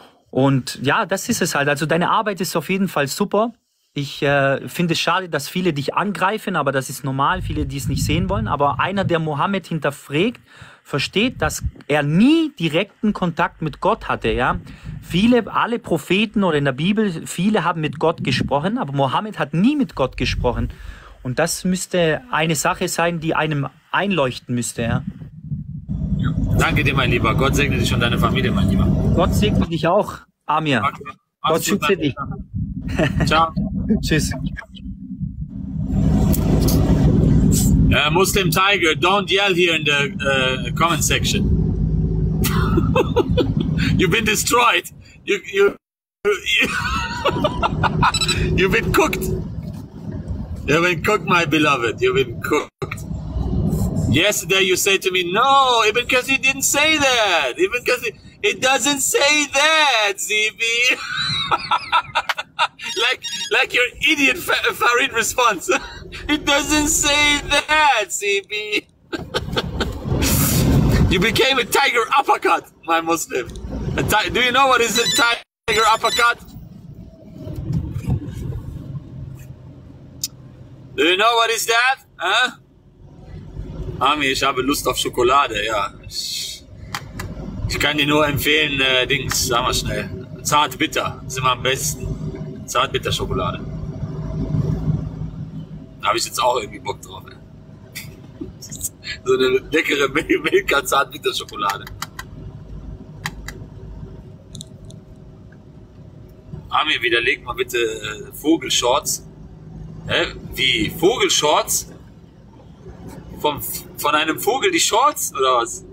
und ja, das ist es halt. Also deine Arbeit ist auf jeden Fall super. Ich äh, finde es schade, dass viele dich angreifen, aber das ist normal, viele, die es nicht sehen wollen. Aber einer, der Mohammed hinterfragt, versteht, dass er nie direkten Kontakt mit Gott hatte. Ja, viele, alle Propheten oder in der Bibel, viele haben mit Gott gesprochen, aber Mohammed hat nie mit Gott gesprochen. Und das müsste eine Sache sein, die einem einleuchten müsste. Ja. Danke dir, mein Lieber. Gott segne dich und deine Familie, mein Lieber. Gott segne dich auch, Amir. Okay. Gott schütze dich. Ciao. Tschüss. Uh, Muslim Tiger, don't yell here in the uh, comment section. You've been destroyed. You, you, you you've been cooked. You've been cooked, my beloved. You've been cooked. Yesterday you said to me, no, Ibn Kathir didn't say that. Ibn Kathir, it doesn't say that, Z B. like, like your idiot Fa- Farid response. It doesn't say that, Z B. You became a tiger uppercut, my Muslim. A ti- Do you know what is a tiger uppercut? Do you know what is that? Huh? Ami, ich habe Lust auf Schokolade, ja. Ich, ich kann dir nur empfehlen, äh, Dings, sag mal schnell. Zart-bitter, ist immer am besten. Zart-bitter-Schokolade. Da habe ich jetzt auch irgendwie Bock drauf. Ey. So eine leckere Milka Zart-bitter-Schokolade. Ami, widerlegt mal bitte äh, Vogelshorts. Hä? Wie? Vogelshorts? Vom, von einem Vogel die Shorts, oder was?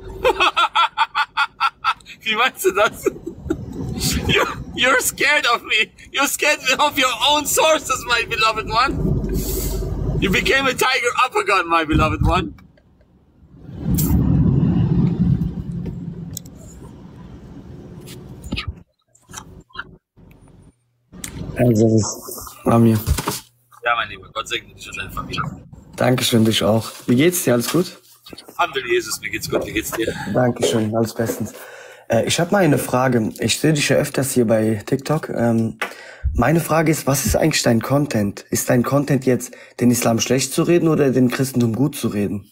Wie meinst du das? You're, you're scared of me. You're scared of your own sources, my beloved one. You became a tiger uppercut, my beloved one. Also, Amir. Ja, mein Lieber, Gott segne dich und deine Familie. Dankeschön, dich auch. Wie geht's dir? Alles gut? Alhamdulillah, Jesus, mir geht's gut. Wie geht's dir? Dankeschön, alles bestens. Äh, ich habe mal eine Frage. Ich sehe dich ja öfters hier bei TikTok. Ähm, meine Frage ist, was ist eigentlich dein Content? Ist dein Content jetzt, den Islam schlecht zu reden oder den Christentum gut zu reden?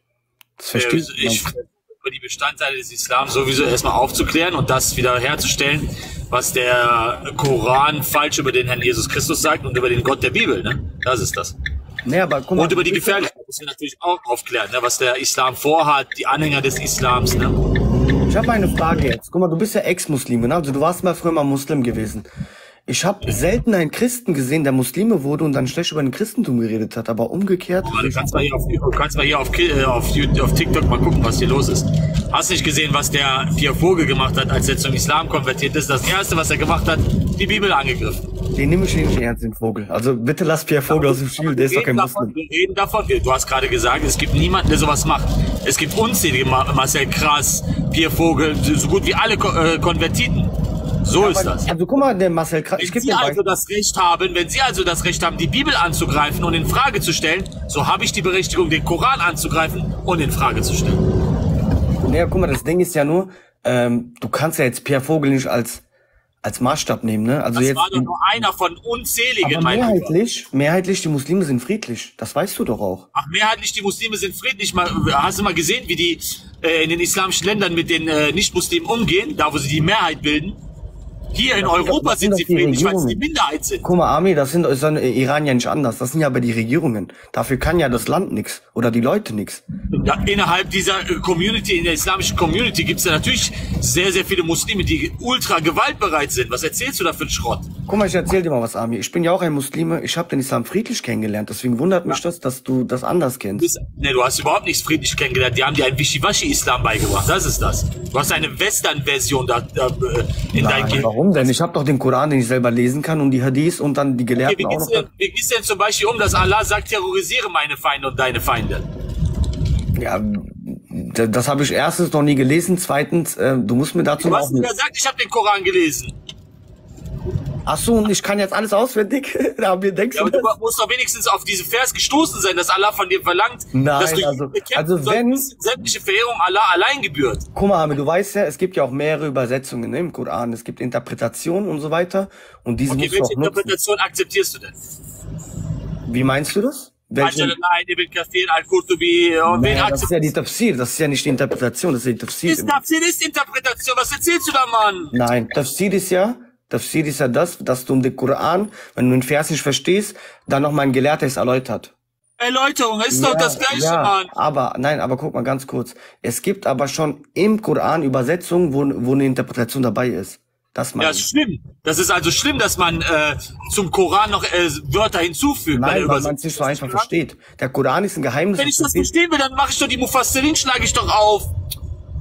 Das verstehe äh, ich. Ich über die Bestandteile des Islam sowieso erstmal aufzuklären und das wieder herzustellen, was der Koran falsch über den Herrn Jesus Christus sagt und über den Gott der Bibel. Ne? Das ist das. Nee, aber guck mal, und über die Gefährlichkeit müssen wir natürlich auch aufklären, ne? Was der Islam vorhat, die Anhänger des Islams. Ne? Ich habe eine Frage jetzt. Guck mal, du bist ja Ex-Muslim, ne? Also du warst mal früher mal Muslim gewesen. Ich habe selten einen Christen gesehen, der Muslime wurde und dann schlecht über den Christentum geredet hat, aber umgekehrt. Du kannst mal hier auf, du kannst mal hier auf, auf, auf TikTok mal gucken, was hier los ist. Hast nicht gesehen, was der Pierre Vogel gemacht hat, als er zum Islam konvertiert ist? Das Erste, was er gemacht hat, die Bibel angegriffen. Den nehme ich nicht ernst, den Vogel. Also bitte lass Pierre Vogel aus dem Spiel, der ist doch kein Muslim. Wir reden davon, du hast gerade gesagt, es gibt niemanden, der sowas macht. Es gibt unzählige, Marcel Krass, Pierre Vogel, so gut wie alle äh, Konvertiten. So ja, ist das. Also guck mal, der Marcel Krass. Wenn Sie also das Recht haben, wenn Sie also das Recht haben, die Bibel anzugreifen und in Frage zu stellen, so habe ich die Berechtigung, den Koran anzugreifen und in Frage zu stellen. Naja, guck mal, das Ding ist ja nur, ähm, du kannst ja jetzt Pierre Vogel nicht als als Maßstab nehmen, ne? Also das jetzt war doch nur einer von unzähligen. Aber mehrheitlich, mehrheitlich die Muslime sind friedlich. Das weißt du doch auch. Ach, mehrheitlich die Muslime sind friedlich. Mal, hast du mal gesehen, wie die äh, in den islamischen Ländern mit den äh, Nicht-Muslimen umgehen, da wo sie die Mehrheit bilden? Hier in Europa sind sie friedlich, weil sie die Minderheit sind. Guck mal, Armee, das sind ist in Iran ja nicht anders. Das sind ja aber die Regierungen. Dafür kann ja das Land nichts oder die Leute nichts. Ja, innerhalb dieser Community, in der islamischen Community, gibt es ja natürlich sehr, sehr viele Muslime, die ultra gewaltbereit sind. Was erzählst du da für einen Schrott? Guck mal, ich erzähl dir mal was, Armee. Ich bin ja auch ein Muslime. Ich habe den Islam friedlich kennengelernt. Deswegen wundert mich ja. das, dass du das anders kennst. Du bist, ne, du hast überhaupt nichts friedlich kennengelernt. Die haben dir einen Wischiwaschi-Islam beigebracht. Das ist das. Du hast eine Western-Version da, da in deinem Kind. Warum denn? Ich habe doch den Koran, den ich selber lesen kann und die Hadiths und dann die Gelehrten okay, wie auch noch. Denn, wie gehst du denn zum Beispiel um, dass Allah sagt, terrorisiere meine Feinde und deine Feinde? Ja, das habe ich erstens noch nie gelesen. Zweitens, äh, du musst mir dazu du auch... Du hast mir gesagt, ich habe den Koran gelesen. Ach so, und ich kann jetzt alles auswendig? Da denkst ja, du aber du musst doch wenigstens auf diese Vers gestoßen sein, dass Allah von dir verlangt, Nein, dass du also, also wenn sämtliche Verehrung Allah allein gebührt. Guck mal, du weißt ja, es gibt ja auch mehrere Übersetzungen, ne, im Koran. Es gibt Interpretationen und so weiter. Und diese okay, musst du auch welche Interpretation akzeptierst du denn? Wie meinst du das? Welche? Nein, Ibn Kathir, Al-Qurtubi und wen das ist ja die Tafsir, das ist ja nicht die Interpretation, das ist die Tafsir. Ist Tafsir ist Interpretation, was erzählst du da, Mann? Nein, Tafsir ist ja... Tafsir ist ja das, dass du um den Koran, wenn du den Vers nicht verstehst, dann noch mal ein Gelehrter es erläutert. Erläuterung ist ja, doch das Gleiche, ja, Mann. Aber, nein, aber guck mal ganz kurz. Es gibt aber schon im Koran Übersetzungen, wo, wo eine Interpretation dabei ist. Das ja, ist schlimm. Das ist also schlimm, dass man äh, zum Koran noch äh, Wörter hinzufügt. Nein, weil man es nicht so einfach versteht. Der Koran ist ein Geheimnis. Wenn ich das verstehen will, dann mache ich doch die Mufassirin, schlage ich doch auf.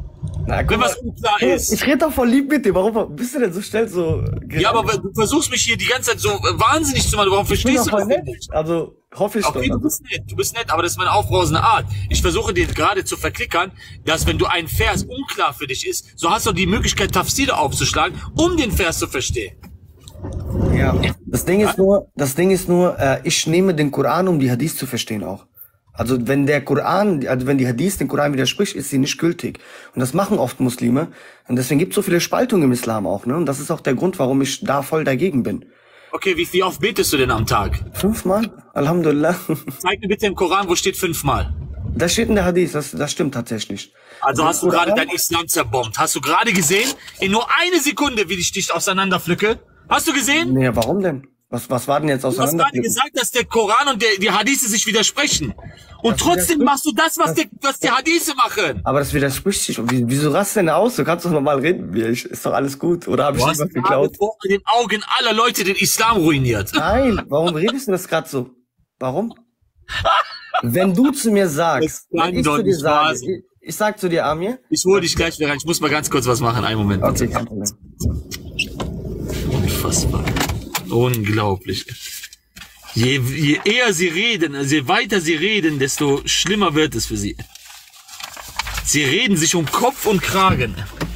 Na, guck Wenn mal, was unklar hey, ist. ich rede doch voll lieb mit dir. Warum bist du denn so schnell so... Ja, aber du versuchst mich hier die ganze Zeit so äh, wahnsinnig zu machen. Warum Ich bin verstehst doch du voll das denn nett. nicht? Also, hoffe ich Okay, doch. du bist nett, du bist nett, aber das ist meine aufbrausende Art. Ich versuche dir gerade zu verklickern, dass wenn du ein Vers unklar für dich ist, so hast du die Möglichkeit, Tafsir aufzuschlagen, um den Vers zu verstehen. Ja. Das Ding ist nur, das Ding ist nur, äh, ich nehme den Koran, um die Hadith zu verstehen auch. Also wenn der Koran, also wenn die Hadith den Koran widerspricht, ist sie nicht gültig. Und das machen oft Muslime. Und deswegen gibt es so viele Spaltungen im Islam auch, ne? Und das ist auch der Grund, warum ich da voll dagegen bin. Okay, wie, wie oft betest du denn am Tag? Fünfmal? Alhamdulillah. Zeig mir bitte im Koran, wo steht fünfmal. Das steht in der Hadith, das, das stimmt tatsächlich. Also Im hast du gerade Koran- dein Islam zerbombt. Hast du gerade gesehen, in nur eine Sekunde, wie ich dich auseinanderpflücke? Hast du gesehen? Nee, warum denn? Was, was war denn jetzt Du hast auseinander? gerade gesagt, dass der Koran und der, die Hadithe sich widersprechen. Und Das trotzdem widerspricht- machst du das, was, das- die, was die Hadithe machen. Aber das widerspricht sich. Wie- Wieso rast du denn aus? Du kannst doch normal reden mit mir. Ich- Ist doch alles gut. Oder habe ich Du dir hast was gerade geklaut? vor den Augen aller Leute den Islam ruiniert. Nein, warum redest du das gerade so? Warum? Wenn du zu mir sagst, Das kann wenn ich doch zu dir nicht wahr sage, sein. ich, ich sag zu dir, Amir, Ich hole dich gleich wieder rein. Ich muss mal ganz kurz was machen. Einen Moment. okay, kein Problem. Unfassbar. Unglaublich. Je, je eher sie reden, also je weiter sie reden, desto schlimmer wird es für sie. Sie reden sich um Kopf und Kragen.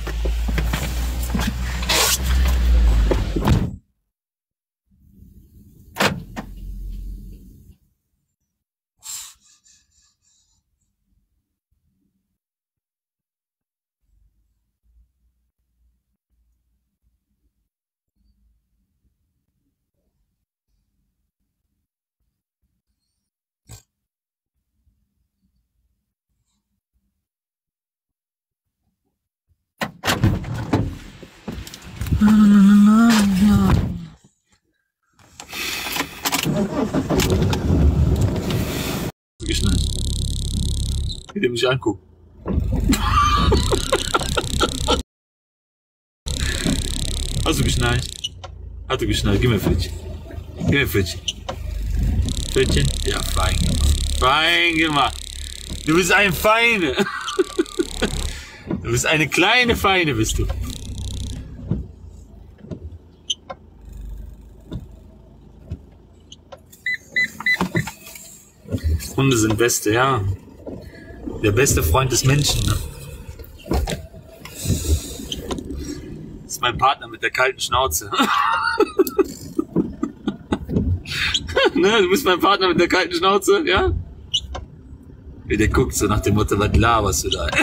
Geschnallt. Wie der mich anguckt. Hast du geschnallt? Hast du geschnallt? Gib mir Pfötchen. Gib mir Pfötchen. Pfötchen? Ja, fein gemacht. Fein gemacht. Du bist ein Feine. Du bist eine kleine Feine, bist du. Hunde sind Beste, ja. Der beste Freund des Menschen, ne? Das ist mein Partner mit der kalten Schnauze. Ne, du bist mein Partner mit der kalten Schnauze, ja? Wie der guckt so nach dem Motto, was laberst du da?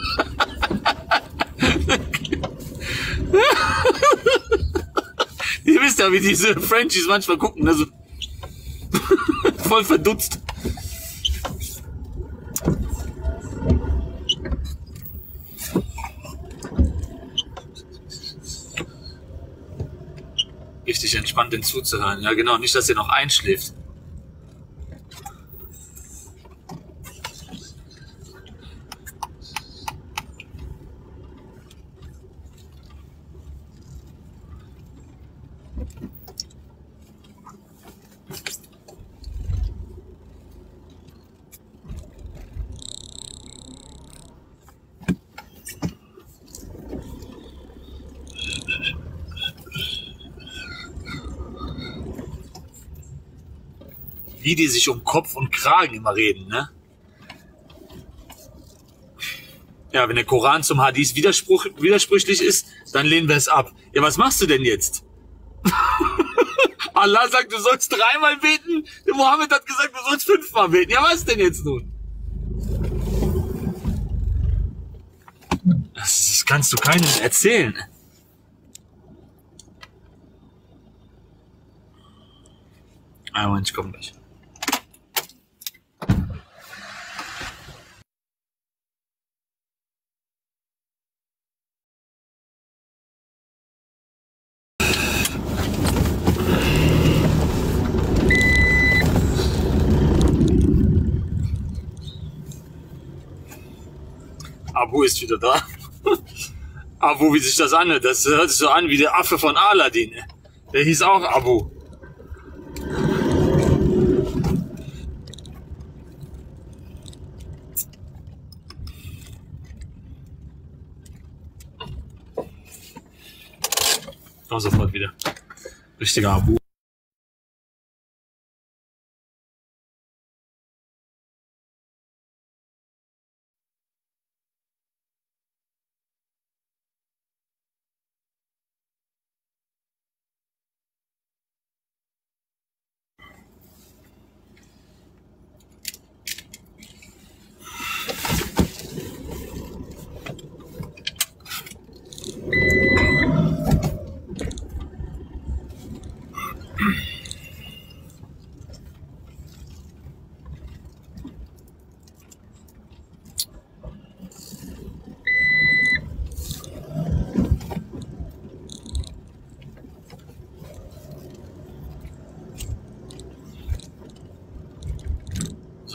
Ihr wisst ja, wie diese Frenchies manchmal gucken, ne? So voll verdutzt. Richtig entspannt, den zuzuhören. Ja, genau, nicht, dass ihr noch einschläft. Wie die sich um Kopf und Kragen immer reden, ne? Ja, wenn der Koran zum Hadith widerspruch, widersprüchlich ist, dann lehnen wir es ab. Ja, was machst du denn jetzt? Allah sagt, du sollst dreimal beten. Der Mohammed hat gesagt, du sollst fünfmal beten. Ja, was denn jetzt nun? Das, das kannst du keinem erzählen. Ah, Moment, ich komm gleich. Abu ist wieder da. Abu, wie sich das anhört, das hört sich so an wie der Affe von Aladdin. Der hieß auch Abu. komm sofort wieder. Richtiger Abu. So.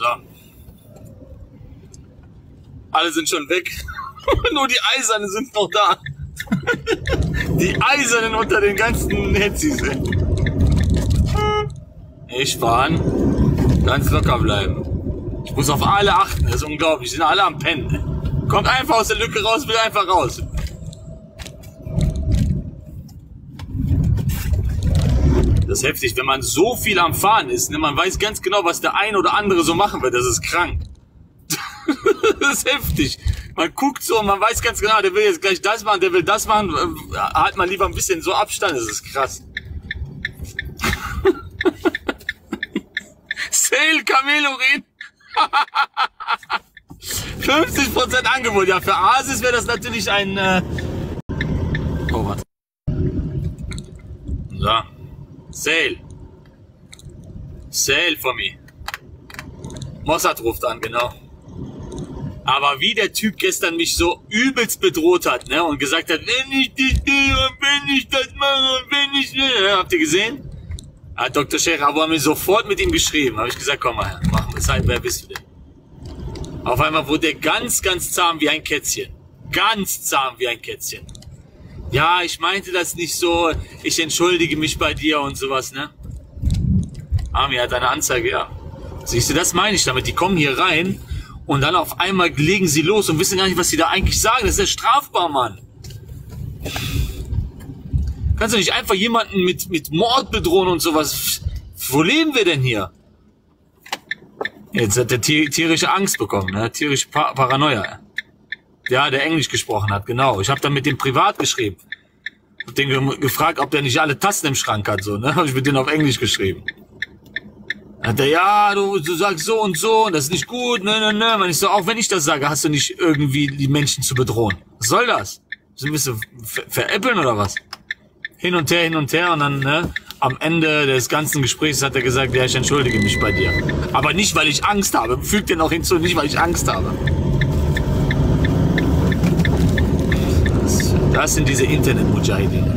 Alle sind schon weg. Nur die Eisernen sind noch da. Die Eisernen unter den ganzen Netzis. Ich fahren. Ganz locker bleiben. Ich muss auf alle achten. Das ist unglaublich. Die sind alle am Pennen. Kommt einfach aus der Lücke raus, will einfach raus. Das ist heftig, wenn man so viel am Fahren ist, ne? Man weiß ganz genau, was der eine oder andere so machen wird. Das ist krank. Das ist heftig. Man guckt so und man weiß ganz genau, der will jetzt gleich das machen, der will das machen. Hat man lieber ein bisschen so Abstand, das ist krass. Sale Kamelurin. fünfzig Prozent Angebot. Ja, für Asis wäre das natürlich ein... Äh oh, warte. So. Sale. Sale for me. Mossad ruft an, genau. Aber wie der Typ gestern mich so übelst bedroht hat, ne, und gesagt hat, wenn ich das mache, wenn ich das mache, wenn ich... Ja, habt ihr gesehen? Hat Doktor Sheikh Abu Amir sofort mit ihm geschrieben. Habe ich gesagt, komm mal her, machen wir es halt, wer bist du denn? Auf einmal wurde er ganz, ganz zahm wie ein Kätzchen. Ganz zahm wie ein Kätzchen. Ja, ich meinte das nicht so, ich entschuldige mich bei dir und sowas, ne? Amir hat eine Anzeige, ja. Siehst du, das meine ich damit. Die kommen hier rein und dann auf einmal legen sie los und wissen gar nicht, was sie da eigentlich sagen. Das ist ja strafbar, Mann. Kannst du nicht einfach jemanden mit, mit Mord bedrohen und sowas? Wo leben wir denn hier? Jetzt hat der Tier, tierische Angst bekommen, ne? Tierische pa Paranoia. Ja, der Englisch gesprochen hat, genau. Ich habe dann mit dem privat geschrieben. Hab den ge gefragt, ob der nicht alle Tasten im Schrank hat, so, ne? Habe ich mit denen auf Englisch geschrieben. Dann hat er, ja, du, du sagst so und so, und das ist nicht gut, ne, ne, ne. Und ich so, auch wenn ich das sage, hast du nicht irgendwie die Menschen zu bedrohen. Was soll das? Sind wir so ver veräppeln oder was? Hin und her, hin und her, und dann, ne, am Ende des ganzen Gesprächs hat er gesagt, ja, ich entschuldige mich bei dir. Aber nicht, weil ich Angst habe. Fügt er noch hinzu, nicht, weil ich Angst habe. Das sind diese Internet-Mujahideen.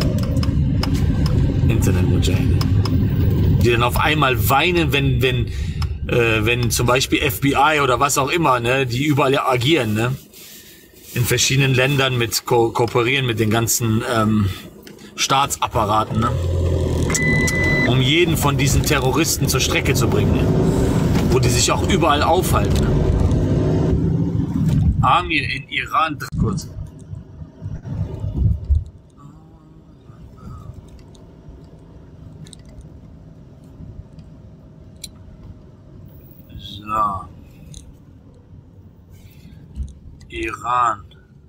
Internet-Mujahideen. Die dann auf einmal weinen, wenn, wenn, äh, wenn zum Beispiel F B I oder was auch immer, ne, die überall agieren, ne, in verschiedenen Ländern mit ko kooperieren mit den ganzen ähm, Staatsapparaten, ne, um jeden von diesen Terroristen zur Strecke zu bringen, ne, wo die sich auch überall aufhalten. Ne. Amir in Iran, kurz. So. Iran.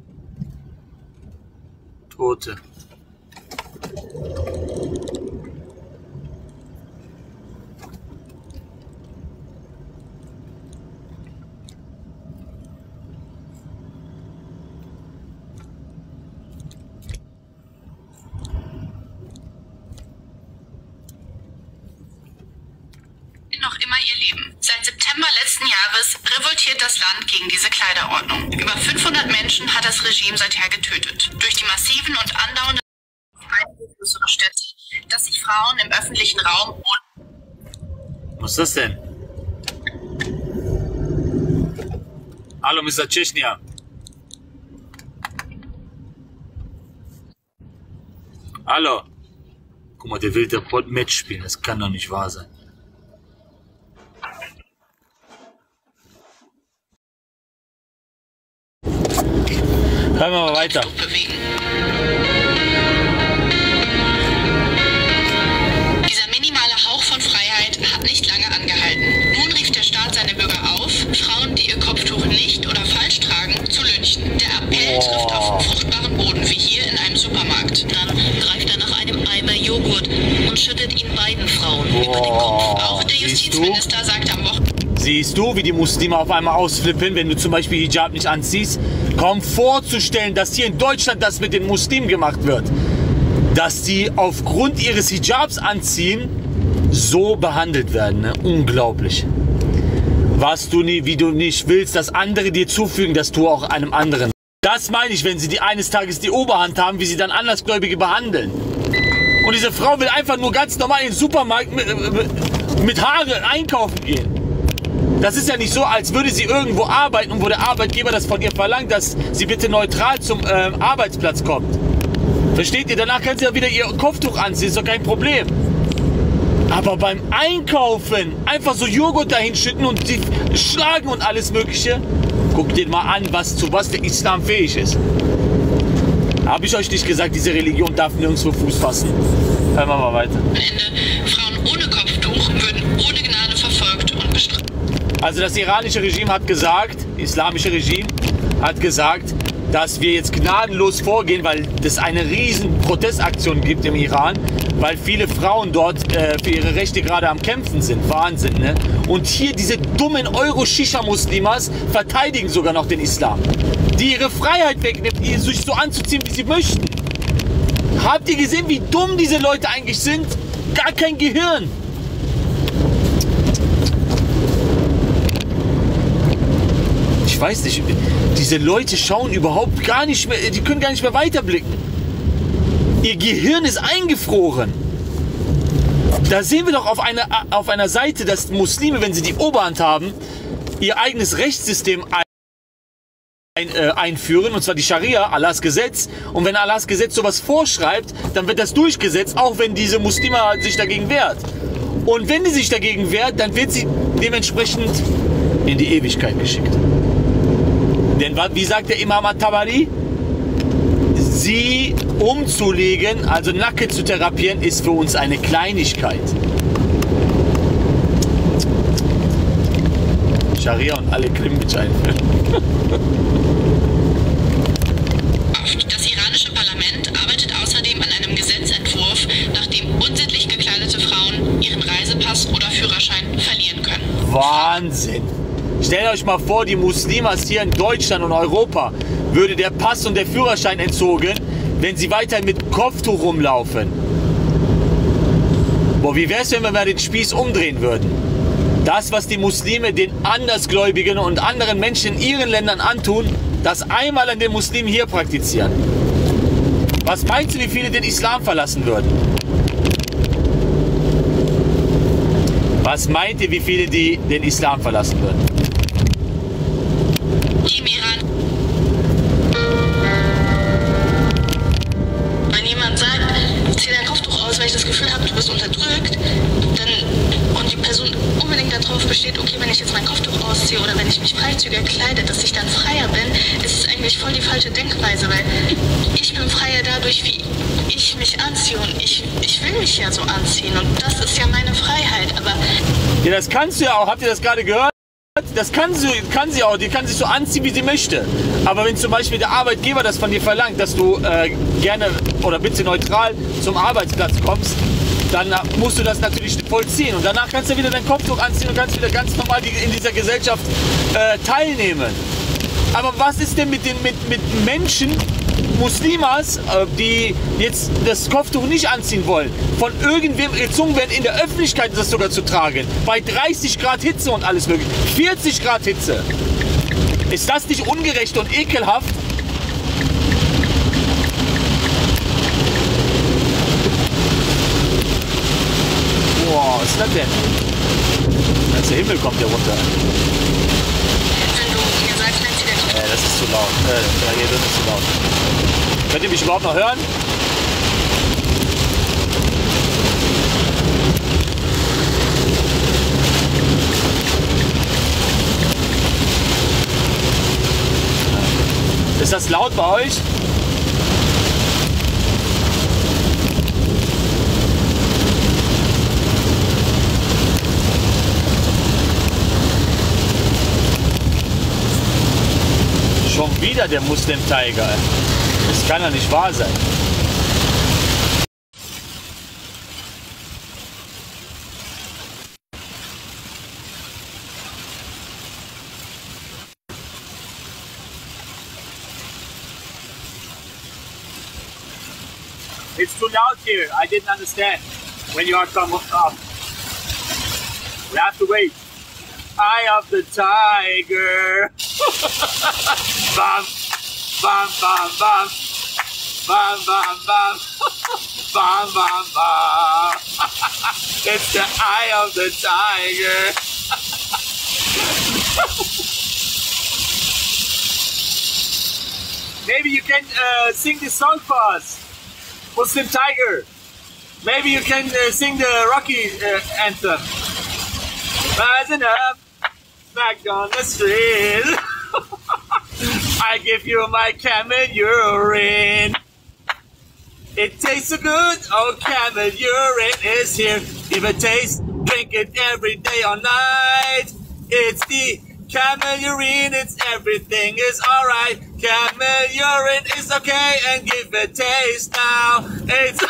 Tote. Noch immer ihr Leben. Seit September letzten Jahres revoltiert das Land gegen diese Kleiderordnung. Über fünfhundert Menschen hat das Regime seither getötet. Durch die massiven und andauernden einige größere Städte, dass sich Frauen im öffentlichen Raum... Was ist das denn? Hallo, Mister Tschechnia. Hallo. Guck mal, der will der Bot Match spielen. Das kann doch nicht wahr sein. Hören wir mal weiter. angehalten. Nun rief der Staat seine Bürger auf, Frauen, die ihr Kopftuch nicht oder falsch tragen, zu lynchen. Der Appell trifft auf fruchtbaren Boden, wie hier in einem Supermarkt. Dann greift er nach einem Eimer Joghurt und schüttet ihn beiden Frauen über den Kopf. Auch der Justizminister sagte am Wochenende... Siehst du, wie die Muslime auf einmal ausflippen, wenn du zum Beispiel Hijab nicht anziehst? Kaum vorzustellen, dass hier in Deutschland das mit den Muslimen gemacht wird. Dass sie aufgrund ihres Hijabs anziehen, so behandelt werden. Ne? Unglaublich. Was du nie, wie du nicht willst, dass andere dir zufügen, das tu auch einem anderen. Das meine ich, wenn sie die eines Tages die Oberhand haben, wie sie dann Andersgläubige behandeln. Und diese Frau will einfach nur ganz normal in den Supermarkt mit, mit, mit Haare einkaufen gehen. Das ist ja nicht so, als würde sie irgendwo arbeiten und wo der Arbeitgeber das von ihr verlangt, dass sie bitte neutral zum äh, Arbeitsplatz kommt. Versteht ihr? Danach kann sie ja wieder ihr Kopftuch anziehen, ist doch kein Problem. Aber beim Einkaufen einfach so Joghurt dahin schütten und sie schlagen und alles Mögliche. Guckt dir mal an, was, zu was der Islam fähig ist. Habe ich euch nicht gesagt, diese Religion darf nirgendwo Fuß fassen. Hören wir mal weiter. Frauen ohne Kopftuch würden ohne Gnade verfolgt und bestraft. Also das iranische Regime hat gesagt, das islamische Regime hat gesagt, dass wir jetzt gnadenlos vorgehen, weil es eine riesen Protestaktion gibt im Iran, weil viele Frauen dort äh, für ihre Rechte gerade am Kämpfen sind. Wahnsinn, ne? Und hier diese dummen Euro-Shisha-Muslimas verteidigen sogar noch den Islam, die ihre Freiheit wegnehmen, sich so anzuziehen, wie sie möchten. Habt ihr gesehen, wie dumm diese Leute eigentlich sind? Gar kein Gehirn. Ich weiß nicht, diese Leute schauen überhaupt gar nicht mehr, die können gar nicht mehr weiterblicken. Ihr Gehirn ist eingefroren. Da sehen wir doch auf einer, auf einer Seite, dass Muslime, wenn sie die Oberhand haben, ihr eigenes Rechtssystem ein, äh, einführen, und zwar die Scharia, Allahs Gesetz. Und wenn Allahs Gesetz sowas vorschreibt, dann wird das durchgesetzt, auch wenn diese Muslime sich dagegen wehrt. Und wenn die sich dagegen wehrt, dann wird sie dementsprechend in die Ewigkeit geschickt. Denn wie sagt der Imam At-Tabari? Sie umzulegen, also Nacke zu therapieren, ist für uns eine Kleinigkeit. Scharia und alle Klimbitsch einführen. Das iranische Parlament arbeitet außerdem an einem Gesetzentwurf, nach dem unsittlich gekleidete Frauen ihren Reisepass oder Führerschein verlieren können. Wahnsinn! Stellt euch mal vor, die Muslimas hier in Deutschland und Europa würde der Pass und der Führerschein entzogen, wenn sie weiterhin mit Kopftuch rumlaufen. Boah, wie wäre es, wenn wir mal den Spieß umdrehen würden? Das, was die Muslime den Andersgläubigen und anderen Menschen in ihren Ländern antun, das einmal an den Muslimen hier praktizieren. Was meinst du, wie viele den Islam verlassen würden? Was meint ihr, wie viele die den Islam verlassen würden? Im Iran. Wenn jemand sagt, zieh dein Kopftuch aus, weil ich das Gefühl habe, du bist unterdrückt, dann, und die Person unbedingt darauf besteht, okay, wenn ich jetzt mein Kopftuch ausziehe oder wenn ich mich freizügiger kleide, dass ich dann freier bin, ist es eigentlich voll die falsche Denkweise, weil ich bin freier dadurch, wie ich mich anziehe, und ich, ich will mich ja so anziehen und das ist ja meine Freiheit, aber... Ja, das kannst du ja auch, habt ihr das gerade gehört? Das kann sie, kann sie auch, die kann sich so anziehen, wie sie möchte. Aber wenn zum Beispiel der Arbeitgeber das von dir verlangt, dass du äh, gerne oder bitte neutral zum Arbeitsplatz kommst, dann musst du das natürlich vollziehen. Und danach kannst du wieder dein Kopftuch anziehen und kannst wieder ganz normal in dieser Gesellschaft äh, teilnehmen. Aber was ist denn mit den mit, mit Menschen, Muslimas, äh, die jetzt das Kopftuch nicht anziehen wollen, von irgendwem gezwungen werden, in der Öffentlichkeit das sogar zu tragen, bei dreißig Grad Hitze und alles mögliche, vierzig Grad Hitze. Ist das nicht ungerecht und ekelhaft? Boah, was ist das denn? Der ganze Himmel kommt hier runter. Wenn du mir sagst, wenn sie der Äh, das ist zu laut. Äh, hier, das ist zu laut. Könnt ihr mich überhaupt noch hören? Ist das laut bei euch? wieder der Muslim-Tiger. Das kann ja nicht wahr sein. It's too loud here. I didn't understand when you are come up. We have to wait. Eye of the tiger. Bam, bam, bam, bam. Bam, bam, bam. Bam, bam, bam. It's the eye of the tiger. Maybe you can uh, sing this song for us. Muslim Tiger. Maybe you can uh, sing the Rocky uh, anthem. Rising up, back on the street. I give you my camel urine. It tastes so good, oh camel urine is here. If it tastes, drink it every day or night. It's the camel urine, it's everything is alright. Camel urine is okay and give it taste now. It's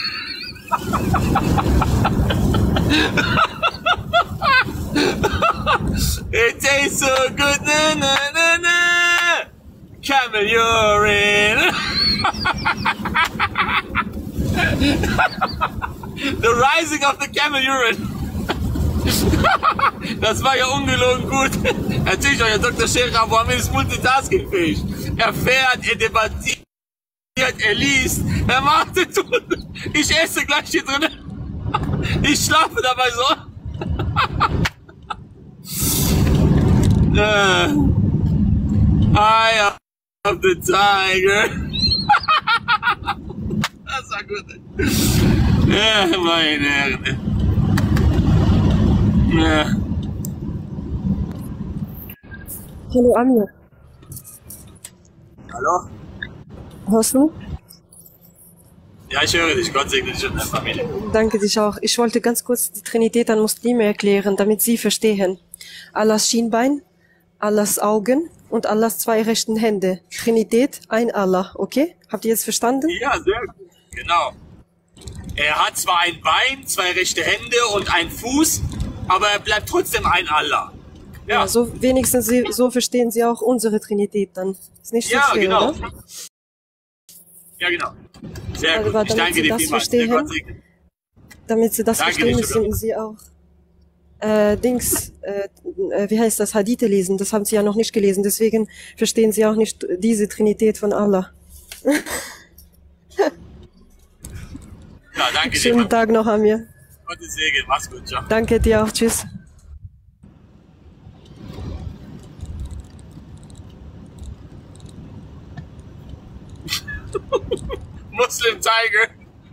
it tastes so good, na na na na. Camel urine. The rising of the camel urine. Das war ja ungelogen gut. Natürlich, euer Doktor Scherer, Mohammed ist multitaskingfähig. Er fährt, er debattiert, er liest, er macht es. Ich esse gleich hier drin. Ich schlafe dabei so. uh, Eye of the tiger. Das war gut. Ja, meine Herren. Ja. Hallo Amir. Hallo? Hörst du? Ja, ich höre dich. Gott segne dich und deine Familie. Danke dich auch. Ich wollte ganz kurz die Trinität an Muslime erklären, damit sie verstehen. Allahs Schienbein, Allahs Augen und Allahs zwei rechten Hände. Trinität, ein Allah, okay? Habt ihr jetzt verstanden? Ja, sehr gut. Genau. Er hat zwar ein Bein, zwei rechte Hände und einen Fuß, aber er bleibt trotzdem ein Allah. Ja, ja, so wenigstens sie, so verstehen sie auch unsere Trinität dann. Ist nicht so ja, schwer, genau. oder? Ja, genau. Sehr Aber gut. Ich danke dir vielmals. Der Gott segne. Damit sie das Danke verstehen, dir, müssen sie auch äh, Dings, äh, äh, wie heißt das, Hadithe lesen. Das haben sie ja noch nicht gelesen. Deswegen verstehen sie auch nicht diese Trinität von Allah. Ja, danke Schönen dir. Tag noch, Amir. Gottes Segen. Mach's gut. Ciao. Danke dir auch. Tschüss. Muslim Tiger.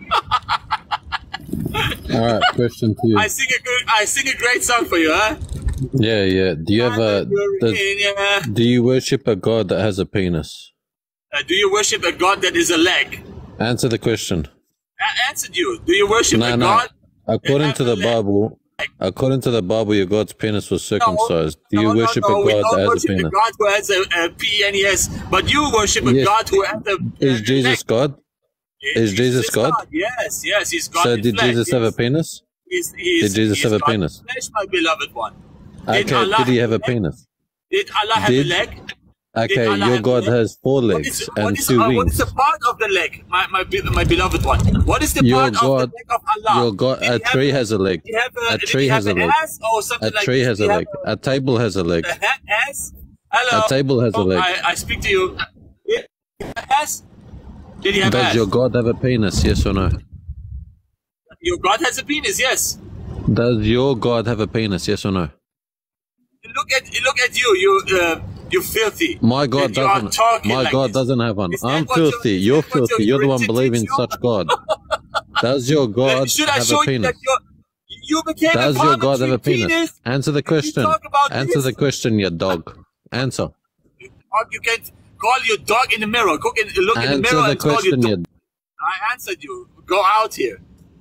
All right, question to you. I sing a good, I sing a great song for you, huh? Yeah, yeah. Do you ever does, Yeah. do you worship a god that has a penis? Uh, do you worship a God that is a leg? Answer the question. I answered you. Do you worship No, a no. God? According to the Bible, according to the Bible, your God's penis was circumcised. Do you No, no, worship no, a we God don't that has a worship a penis? God who has a, a P N E S, but you worship a Yes. God who has a. Is Jesus God? Is Jesus God? Yes, yes, he's God. So in did flesh, Jesus have a yes. penis? He's, he's, Did Jesus he's have a God penis? in flesh, my beloved one. Okay, Allah did he have have a a leg? penis? Did Allah have Did- a leg? Did Okay, Allah your have a God leg? has four What legs is, and what, is, two uh, what is wings. the part of the leg, my my, be- my beloved one? What is the Your part of God, the leg of Allah? your God, Did a he have tree has a leg. did he have A did tree he has have a an leg. ass or something A like tree this? has a Did he leg. have A table has a leg. A ha- ass? Hello. A table has a Oh, leg. I, I speak to you. Yeah. Ass? Did he have Does ass? your God have a penis? Yes or no? Your God has a penis, yes. Does your God have a penis? Yes or no? Look at look at you, you uh, you filthy. My God And you are doesn't. talking My like God this. doesn't have one. Is that I'm what your- filthy. is You're that what your filthy. You're the one religion believing teaches you? such God. Does your God Should I have show a you penis? that you're, you became Does a your God have a parliamentary penis? Answer the question. talk about Answer this? the question, you dog. Answer. Or you can call your dog in the mirror. Go in, look in the Answer mirror the and call your question, dog. you. I answered you. Go out here.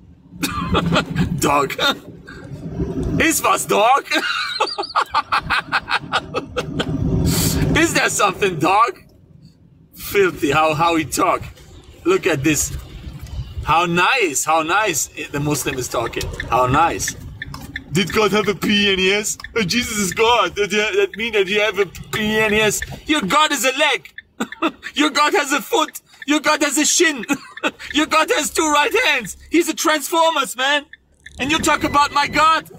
Dog. Is was, dog? Is there something, dog? Filthy, how, how he talk. Look at this. How nice, how nice the Muslim is talking. How nice. Did God have a P N E S? Oh, Jesus is God. That, that mean that you have a P N E S? Your God is a leg. Your God has a foot. Your God has a shin. Your God has two right hands. He's a Transformers, man. And you talk about my God?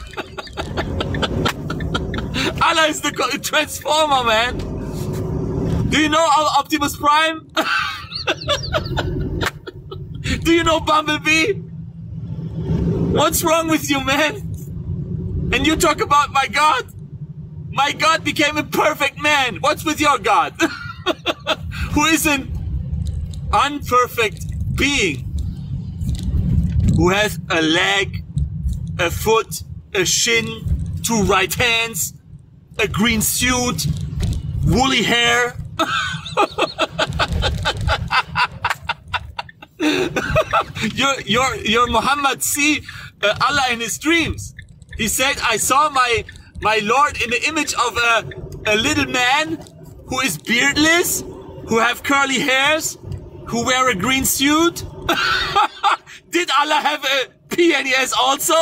Allah is the God, Transformer, man. Do you know Optimus Prime? Do you know Bumblebee? What's wrong with you, man? And you talk about my God? My God became a perfect man. What's with your God? Who is an unperfect being? Who has a leg, a foot, a shin, two right hands, a green suit, woolly hair. Your your your Muhammad see uh, Allah in his dreams. He said, "I saw my my Lord in the image of a a little man who is beardless, who have curly hairs, who wear a green suit." Did Allah have a P N E S also?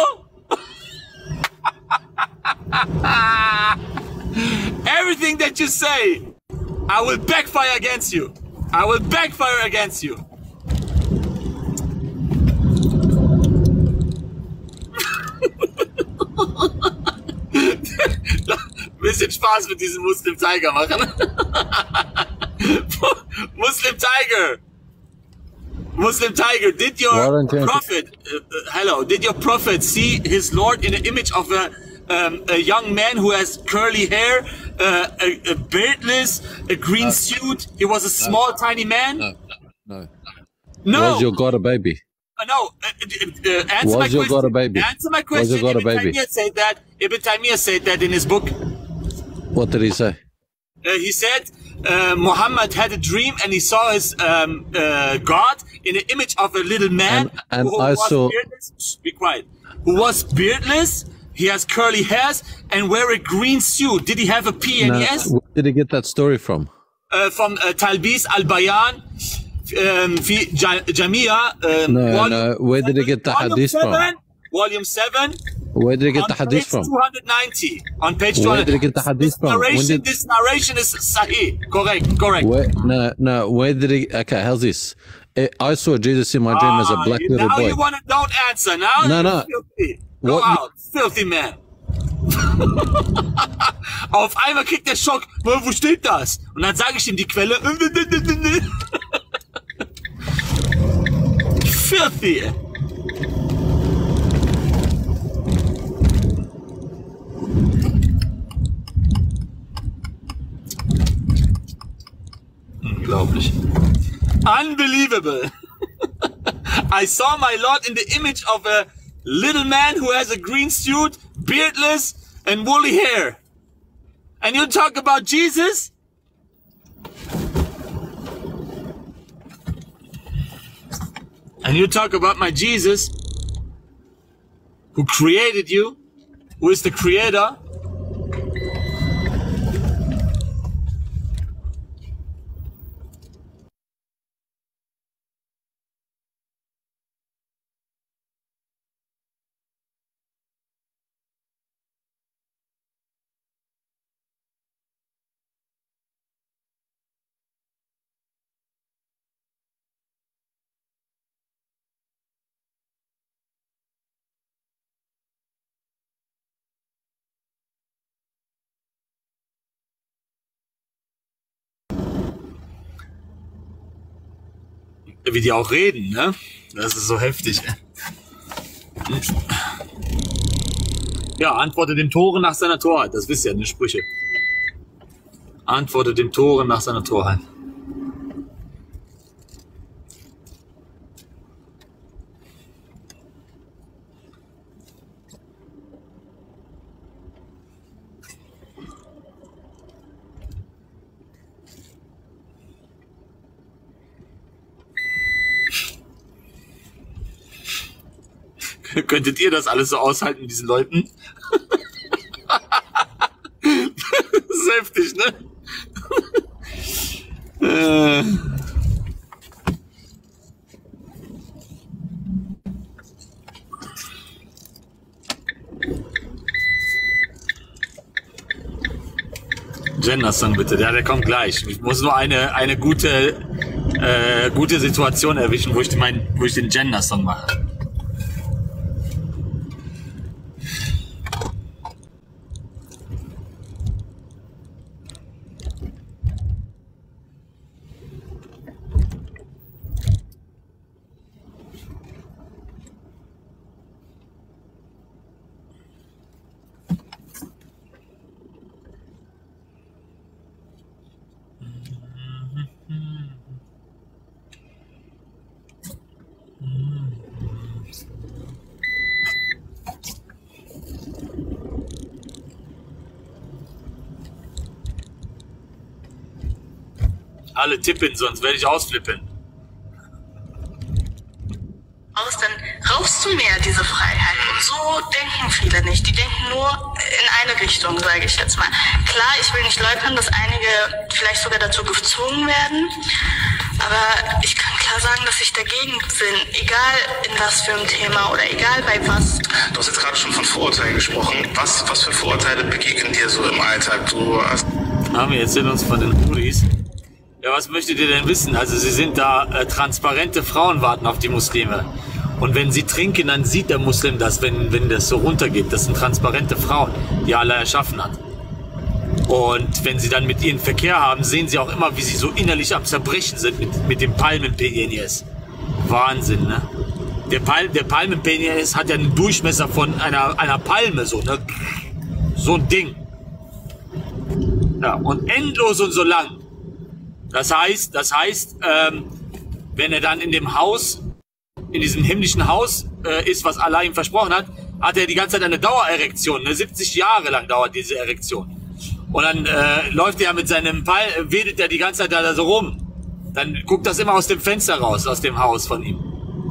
Everything that you say, I will backfire against you. I will backfire against you. Bisschen Spaß mit diesem Muslim Tiger machen. Muslim Tiger. Muslim Tiger, did your prophet, uh, uh, hello, did your prophet see his Lord in the image of a, um, a young man who has curly hair, uh, a, a beardless, a green No. suit? He was a small, tiny man? No, no. No. Was your God a baby? Uh, no, uh, uh, uh, answer Was my your question. God a baby? Answer my Was question. your God a Ibn baby? Taymiyyah said that. Ibn Taymiyyah said that in his book. What did he say? Uh, he said uh, Muhammad had a dream and he saw his um, uh, God in the image of a little man And- and who I was saw- beardless. Shh, be quiet. Who was beardless. He has curly hairs and wear a green suit. Did he have a P N E S? Now, where did he get that story from? Uh, from uh, Talbis al-Bayan um, في Ja- Jamia. Um, No, volume, no. Where did he get the volume hadith from? seven, Volume seven. Where did he get on the hadith page from? two hundred ninety. On page two Where hundred. did he get the hadith this from? When narration, did- this narration is sahih. Correct, correct. Where, no, no. Where did he? Okay, how's this? Eh, I saw Jesus in my dream as a Ah, black you- little now boy. you want to don't answer. Now No, you're no. filthy. Go What- out, filthy man. Auf einmal kriegt der Schock. "Wo wo steht das?" Und dann sage ich ihm die Quelle. Filthy. Unglaublich. Unbelievable. I saw my Lord in the image of a little man who has a green suit, beardless, and woolly hair. And you talk about Jesus? And you talk about my Jesus, who created you, who is the creator? Wie die auch reden, ne? Das ist so heftig. Ja, antworte dem Toren nach seiner Torheit. Das wisst ihr, die Sprüche. Antworte dem Toren nach seiner Torheit. Könntet ihr das alles so aushalten mit diesen Leuten? Das ist heftig, ne? äh. Gender-Song bitte. Ja, der kommt gleich. Ich muss nur eine, eine gute, äh, gute Situation erwischen, wo ich, mein, wo ich den Gender-Song mache. Alle tippen, sonst werde ich ausflippen. Aus, dann raubst du mir diese Freiheit. Und so denken viele nicht. Die denken nur in eine Richtung, sage ich jetzt mal. Klar, ich will nicht leugnen, dass einige vielleicht sogar dazu gezwungen werden. Aber ich kann klar sagen, dass ich dagegen bin. Egal in was für ein Thema oder egal bei was. Du hast jetzt gerade schon von Vorurteilen gesprochen. Was, was für Vorurteile begegnen dir so im Alltag? Du hast Haben wir jetzt in uns von den Hudis. Ja, was möchtet ihr denn wissen? Also sie sind da, äh, transparente Frauen warten auf die Muslime. Und wenn sie trinken, dann sieht der Muslim das, wenn, wenn das so runtergeht. Das sind transparente Frauen, die Allah erschaffen hat. Und wenn sie dann mit ihnen Verkehr haben, sehen sie auch immer, wie sie so innerlich am Zerbrechen sind mit, mit dem Palmen-P N S. Wahnsinn, ne? Der, Pal der Palmen-P N S hat ja einen Durchmesser von einer, einer Palme, so, ne? So ein Ding. Ja, und endlos und so lang. Das heißt, das heißt, ähm, wenn er dann in dem Haus, in diesem himmlischen Haus äh, ist, was Allah ihm versprochen hat, hat er die ganze Zeit eine Dauererektion. Ne? siebzig Jahre lang dauert diese Erektion. Und dann äh, läuft er mit seinem Pal, wedelt er die ganze Zeit da so rum. Dann guckt das immer aus dem Fenster raus, aus dem Haus von ihm.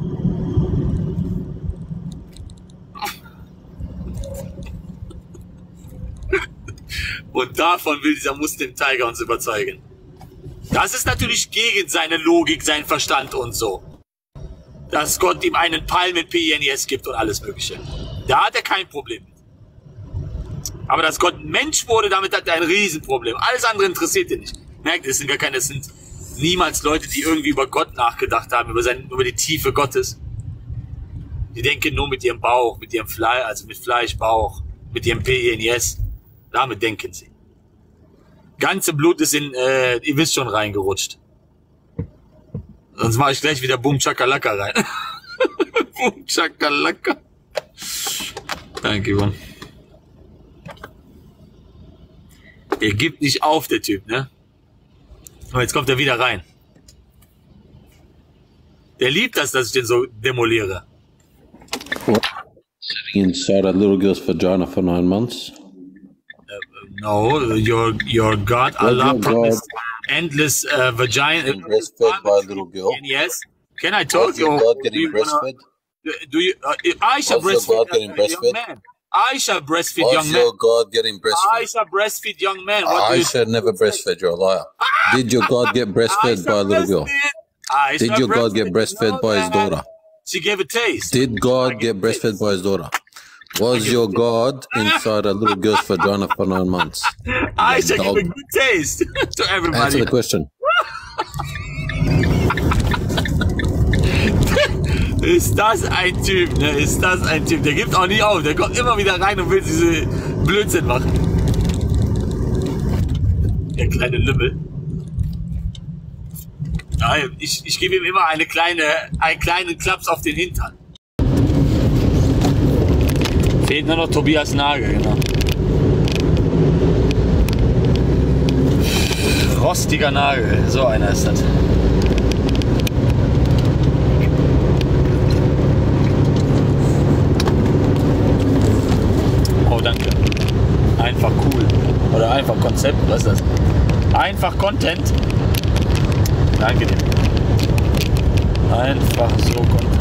Und davon will dieser Muslim-Tiger uns überzeugen. Das ist natürlich gegen seine Logik, seinen Verstand und so. Dass Gott ihm einen Palmen-P N S gibt und alles Mögliche. Da hat er kein Problem mit. Aber dass Gott ein Mensch wurde, damit hat er ein Riesenproblem. Alles andere interessiert ihn nicht. Merkt, es sind gar keine, es sind niemals Leute, die irgendwie über Gott nachgedacht haben, über, sein, über die Tiefe Gottes. Die denken nur mit ihrem Bauch, mit ihrem Fleisch, also mit Fleisch, Bauch, mit ihrem P N S. Damit denken sie. Ganze Blut ist in, äh, ihr wisst schon, reingerutscht. Sonst mache ich gleich wieder Boom Chakalaka rein. Boom Chakalaka. Danke, Yvonne. Er gibt nicht auf, der Typ, ne? Aber jetzt kommt er wieder rein. Der liebt das, dass ich den so demoliere. Sitting inside a little girl's vagina for nine months. No, your your God, Allah promised endless uh, vagina. Breastfed by a little girl. Yes. Can I talk? Was your God getting breastfed? Do you? Uh, Aisha Was your God breastfeed getting young breastfed? man. Aisha breastfeed young Was man. your God getting breastfed? Aisha breastfeed young man. What do you Aisha never breastfed. You're a liar. Did your God get breastfed by a little girl? Aisha Did your God get breastfed breastfed by his daughter? She gave a taste. Did God get breastfed by his daughter? Was your God inside a little girl's vagina for nine months? Aisha gave a good taste to everybody. Answer the question. Ist das ein Typ, ne? Ist das ein Typ? Der gibt auch nicht auf. Der kommt immer wieder rein und will diese Blödsinn machen. Der kleine Lümmel. Nein, ich, ich gebe ihm immer eine kleine, einen kleinen Klaps auf den Hintern. Fehlt nur noch Tobias Nagel, genau. Rostiger Nagel, so einer ist das. Oh, danke. Einfach cool. Oder einfach Konzept, was ist das? Einfach Content. Danke dir. Einfach so Content.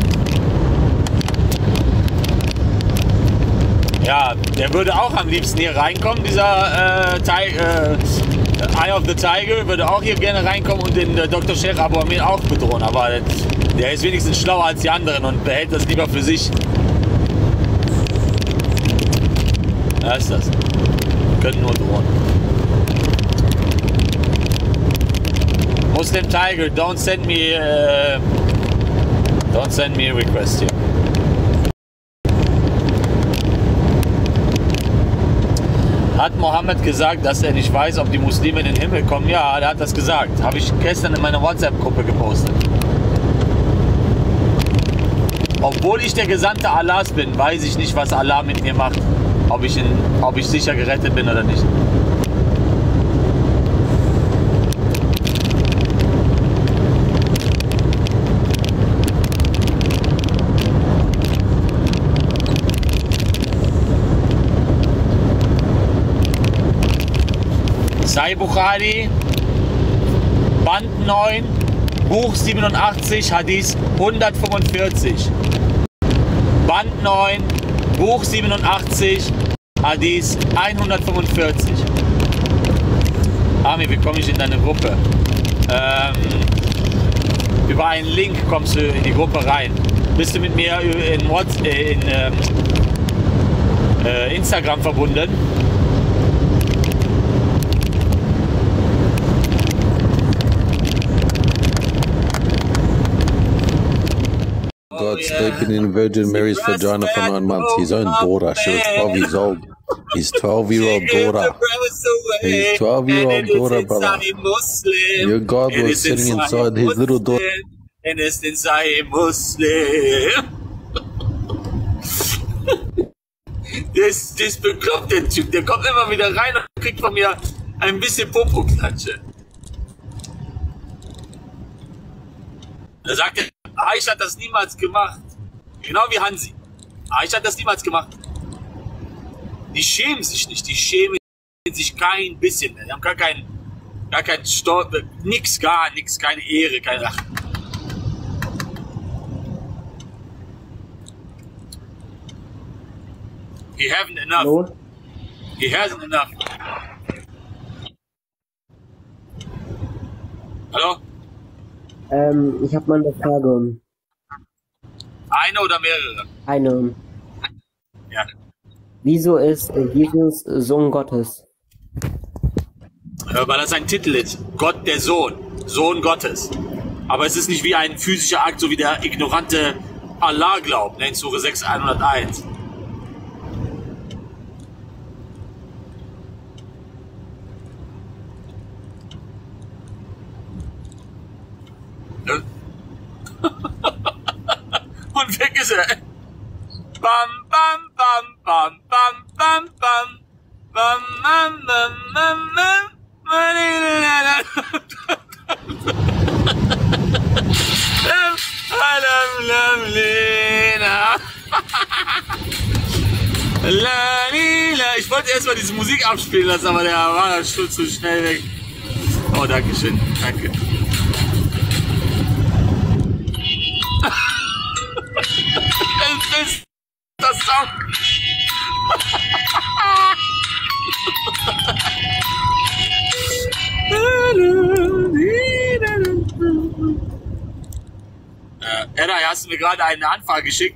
Ja, der würde auch am liebsten hier reinkommen, dieser äh, Tiger, äh, Eye of the Tiger, würde auch hier gerne reinkommen und den äh, Doktor Sheikh Abu Amin auch bedrohen. Aber der ist wenigstens schlauer als die anderen und behält das lieber für sich. Da ist das. Wir können nur drohen. Muslim Tiger, don't send me, uh, don't send me a request here. Hat Mohammed gesagt, dass er nicht weiß, ob die Muslime in den Himmel kommen? Ja, er hat das gesagt. Habe ich gestern in meiner WhatsApp-Gruppe gepostet. Obwohl ich der Gesandte Allahs bin, weiß ich nicht, was Allah mit mir macht. Ob ich, in, ob ich sicher gerettet bin oder nicht. Sahih Bukhari, Band neun, Buch siebenundachtzig, Hadith hundertfünfundvierzig. Band neun, Buch siebenundachtzig, Hadith hundertfünfundvierzig. Ami, wie komme ich in deine Gruppe? Ähm, über einen Link kommst du in die Gruppe rein. Bist du mit mir in, WhatsApp, in ähm, äh, Instagram verbunden? God sleeping in Virgin Mary's vagina for nine months. His own daughter. She was twelve years old. His twelve-year-old daughter. His twelve-year-old daughter, brother. Your God was sitting inside his little daughter. And it's inside Muslim. Das, das bekommt der Typ. Der kommt immer wieder rein und kriegt von mir ein bisschen Popo-Klatsche. Da sagt er, Aisha hat das niemals gemacht. Genau wie Hansi. Aisha hat das niemals gemacht. Die schämen sich nicht. Die schämen sich kein bisschen mehr. Die haben gar keinen, gar keinen Stolz, nix, gar nichts, keine Ehre, keine. Ach. He haven't enough. Hallo? He hasn't enough. Hallo? Ähm, ich habe mal eine Frage. Eine oder mehrere? Eine. Ja. Wieso ist Jesus Sohn Gottes? Weil das ein Titel ist. Gott der Sohn. Sohn Gottes. Aber es ist nicht wie ein physischer Akt, so wie der ignorante Allah glaubt, ne, in Sure sechs hunderteins. Und weg ist er. Bam, bam, bam, bam, bam, bam, bam. Bam, bam, bam, bam, bam. Ich wollte erstmal diese Musik abspielen lassen, aber der war da schon zu schnell weg. Oh, danke schön. Danke. Es ist das Song. äh, Edda, hast du mir gerade eine Anfrage geschickt?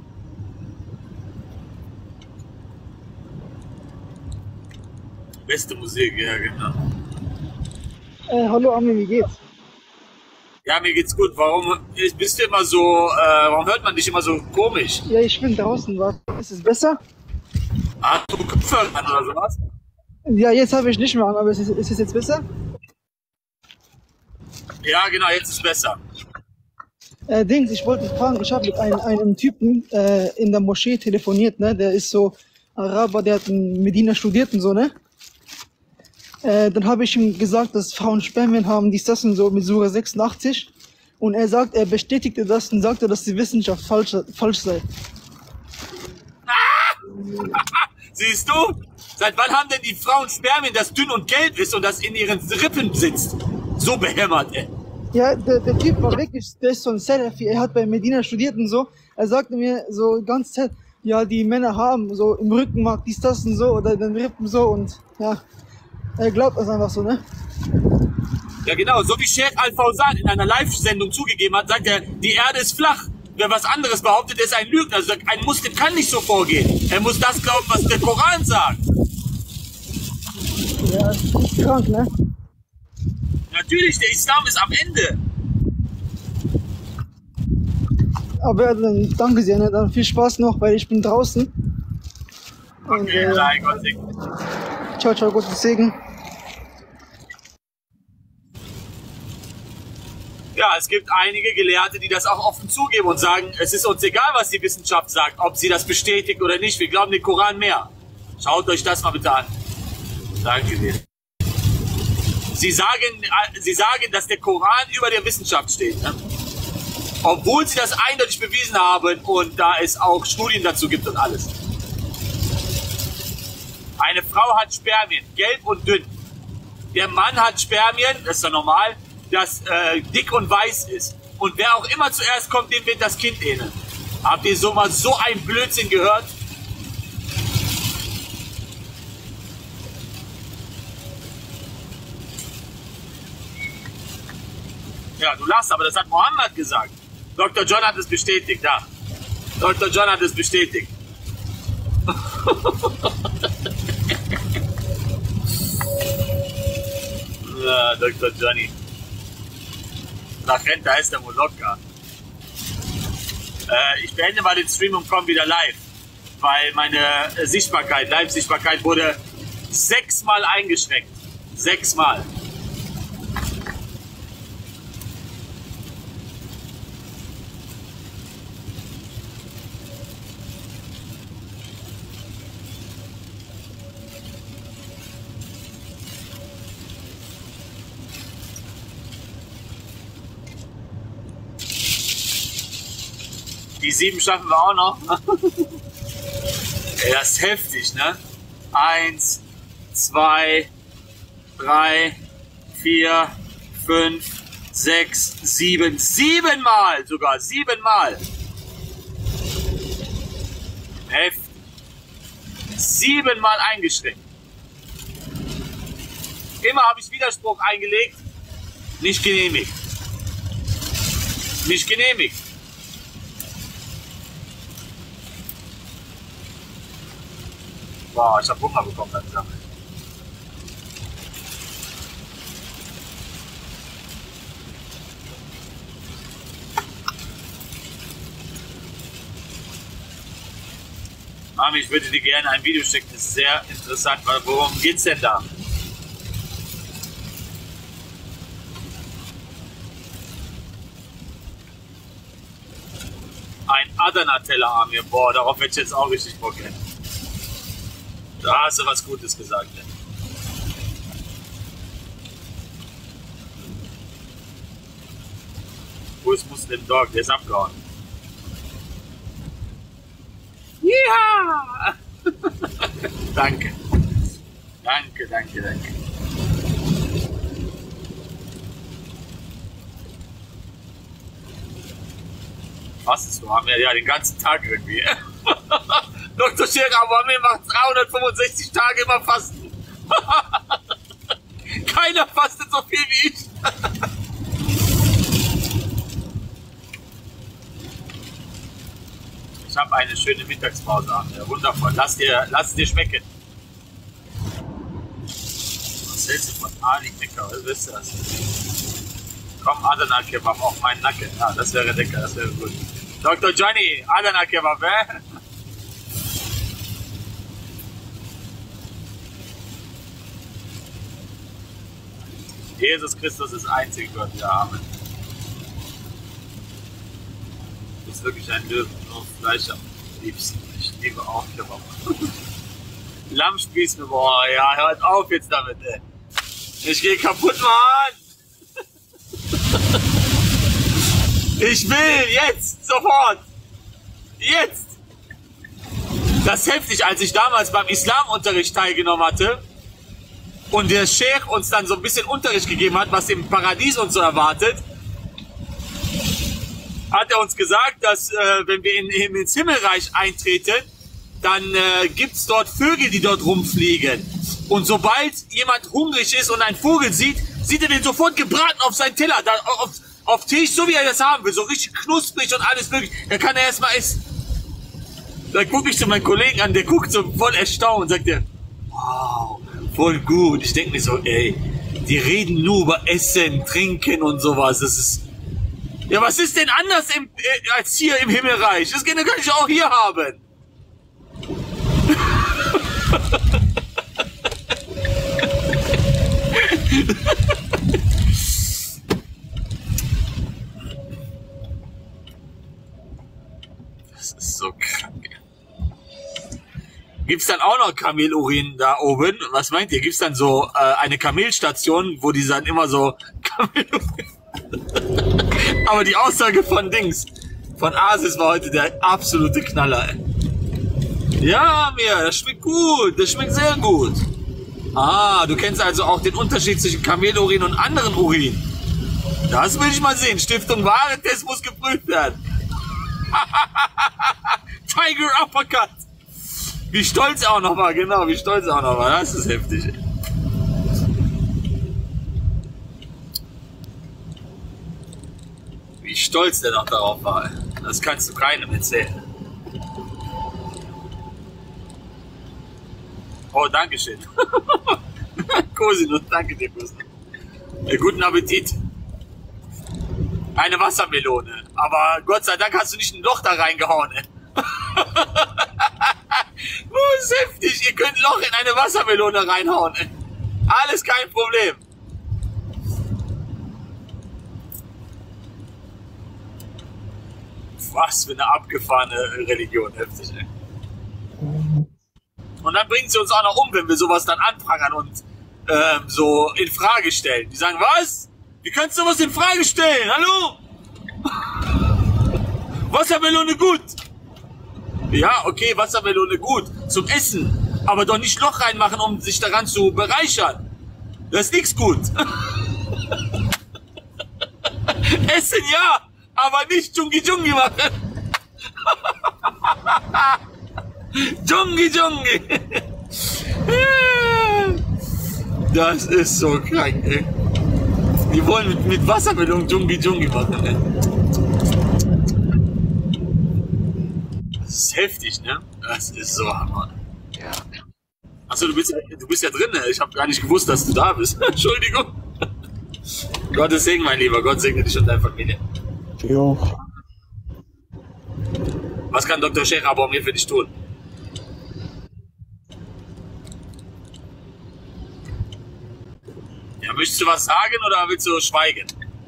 Beste Musik, ja genau. Äh, hallo Ami, wie geht's? Ja, mir geht's gut. Warum bist du immer so, äh, warum hört man dich immer so komisch? Ja, ich bin draußen, warte. Ist es besser? Hast du Kopfhörer an oder sowas? Ja, jetzt habe ich nicht mehr an, aber ist es, ist es jetzt besser? Ja, genau, jetzt ist es besser. Äh, Dings, ich wollte fragen, ich habe mit einem, einem Typen äh, in der Moschee telefoniert, ne? Der ist so Araber, der hat in Medina studiert und so, ne? Äh, dann habe ich ihm gesagt, dass Frauen Spermien haben, dies, das und so mit Sura sechsundachtzig. Und er sagt, er bestätigte das und sagte, dass die Wissenschaft falsch, falsch sei. Siehst du? Seit wann haben denn die Frauen Spermien, das dünn und gelb ist und das in ihren Rippen sitzt? So behämmert, ey. Ja, der, der Typ war wirklich, der ist so ein Salafi, er hat bei Medina studiert und so. Er sagte mir so die ganze Zeit, ja, die Männer haben so im Rückenmark dies, das und so oder in den Rippen so und ja. Er glaubt das einfach so, ne? Ja genau, so wie Sheikh Al-Fawzan in einer Live-Sendung zugegeben hat, sagt er, die Erde ist flach. Wer was anderes behauptet, ist ein Lügner. Also ein Muslim kann nicht so vorgehen. Er muss das glauben, was der Koran sagt. Ja, ist krank, ne? Natürlich, der Islam ist am Ende. Aber dann danke sehr, ne? Dann viel Spaß noch, weil ich bin draußen. Und, Okay, äh, klar, Gott segne. ciao, ciao, Gottes Segen. Ja, es gibt einige Gelehrte, die das auch offen zugeben und sagen, es ist uns egal, was die Wissenschaft sagt, ob sie das bestätigt oder nicht. Wir glauben den Koran mehr. Schaut euch das mal bitte an. Danke dir. Sie sagen, sie sagen, dass der Koran über der Wissenschaft steht. Ne? Obwohl sie das eindeutig bewiesen haben und da es auch Studien dazu gibt und alles. Eine Frau hat Spermien, gelb und dünn. Der Mann hat Spermien, das ist ja normal, das äh, dick und weiß ist. Und wer auch immer zuerst kommt, dem wird das Kind ähneln. Habt ihr so mal so ein Blödsinn gehört? Ja, du lachst, aber das hat Mohammed gesagt. Doktor John hat es bestätigt, ja. Doktor John hat es bestätigt. Ja, Doktor Johnny. Nach Renta ist der wohl locker. Äh, ich beende mal den Stream und komme wieder live. Weil meine äh, Sichtbarkeit, Live-Sichtbarkeit wurde sechsmal eingeschränkt. Sechsmal. Die sieben schaffen wir auch noch. Ey, das ist heftig, ne? Eins, zwei, drei, vier, fünf, sechs, sieben. Siebenmal sogar, siebenmal. Heftig. Siebenmal eingeschränkt. Immer habe ich Widerspruch eingelegt. Nicht genehmigt. Nicht genehmigt. Boah, ich hab Hunger bekommen langsam. Mami, ich würde dir gerne ein Video schicken, das ist sehr interessant. Worum geht's denn da? Ein Adana-Teller an mir, boah, darauf hätte ich jetzt auch richtig Bock. Ey. Da hast du was Gutes gesagt. Ey. Wo ist Muslim Dog? Der ist abgehauen. Ja! Danke. Danke, danke, danke. Fastest du? Haben wir ja den ganzen Tag irgendwie. Doktor Sheikh Awami macht dreihundertfünfundsechzig Tage immer Fasten. Keiner fastet so viel wie ich. Ich habe eine schöne Mittagspause an. Ja, wundervoll. Lass dir, lass dir schmecken. Was hältst du von Ali Mecker? Was willst du das? Komm, Adana Kebab auf meinen Nacken. Ja, das wäre lecker, das wäre gut. Doktor Johnny, Adana Kebab, hä? Jesus Christus ist einzig Gott, ja, Amen. Du bist wirklich ein Löwen, nur Fleisch am liebsten. Ich liebe auch Kebab. Lammspieß mir, boah, ja, hört auf jetzt damit, ey. Ich geh kaputt, Mann! Ich will jetzt, sofort! Jetzt! Das ist heftig, als ich damals beim Islamunterricht teilgenommen hatte und der Sheikh uns dann so ein bisschen Unterricht gegeben hat, was im Paradies uns so erwartet, hat er uns gesagt, dass äh, wenn wir in, in, ins Himmelreich eintreten, dann äh, gibt es dort Vögel, die dort rumfliegen. Und sobald jemand hungrig ist und einen Vogel sieht, sieht er den sofort gebraten auf seinen Teller, da, auf, auf Tisch, so wie er das haben will, so richtig knusprig und alles möglich. Da kann er erstmal essen. Dann gucke ich zu meinem Kollegen an, der guckt so voll erstaunt und sagt er, wow, voll gut. Ich denke mir so, ey, Die reden nur über Essen, Trinken und sowas. Das ist. Ja, was ist denn anders im, äh, als hier im Himmelreich? Das kann ich auch hier haben. Das ist so krank. Gibt's dann auch noch Kamelurin da oben? Was meint ihr? Gibt's dann so äh, eine Kamelstation, wo die dann immer so Kamelurin... Aber die Aussage von Dings, von Asis war heute der absolute Knaller. Ey. Ja, mir, das schmeckt gut, das schmeckt sehr gut. Ah, du kennst also auch den Unterschied zwischen Kamelurin und anderen Urin. Das will ich mal sehen. Stiftung Warentest muss geprüft werden. Tiger Uppercut. Wie stolz auch nochmal, genau, wie stolz auch nochmal. Das ist heftig. Ey. Wie stolz der noch darauf war. Das kannst du keinem erzählen. Oh, danke schön. Cosinus, danke dir, Cosinus. Äh, guten Appetit. Eine Wassermelone. Aber Gott sei Dank hast du nicht ein Loch da reingehauen. Oh, ist heftig. Ihr könnt ein Loch in eine Wassermelone reinhauen. Alles kein Problem. Was für eine abgefahrene Religion. Heftig, ey. Und dann bringen sie uns auch noch um, wenn wir sowas dann anprangern und ähm, so in Frage stellen. Die sagen, was? Wie kannst du sowas in Frage stellen? Hallo? Wassermelone gut. Ja, okay, Wassermelone gut. Zum Essen. Aber doch nicht Loch reinmachen, um sich daran zu bereichern. Das ist nichts gut. Essen ja, aber nicht Dschungi Dschungi machen. Dschungi Dschungi. Das ist so krank, ey. Die wollen mit, mit Wassermelone Dschungi Dschungi machen, ey. Das ist heftig, ne? Das ist so hammer. Ja. Achso, du bist, du bist ja drin, ne? Ich habe gar nicht gewusst, dass du da bist. Entschuldigung. Gottes Segen, mein Lieber. Gott segne dich und deine Familie. Jo. Was kann Doktor Sheikh aber mir für dich tun? Ja, möchtest du was sagen oder willst du schweigen?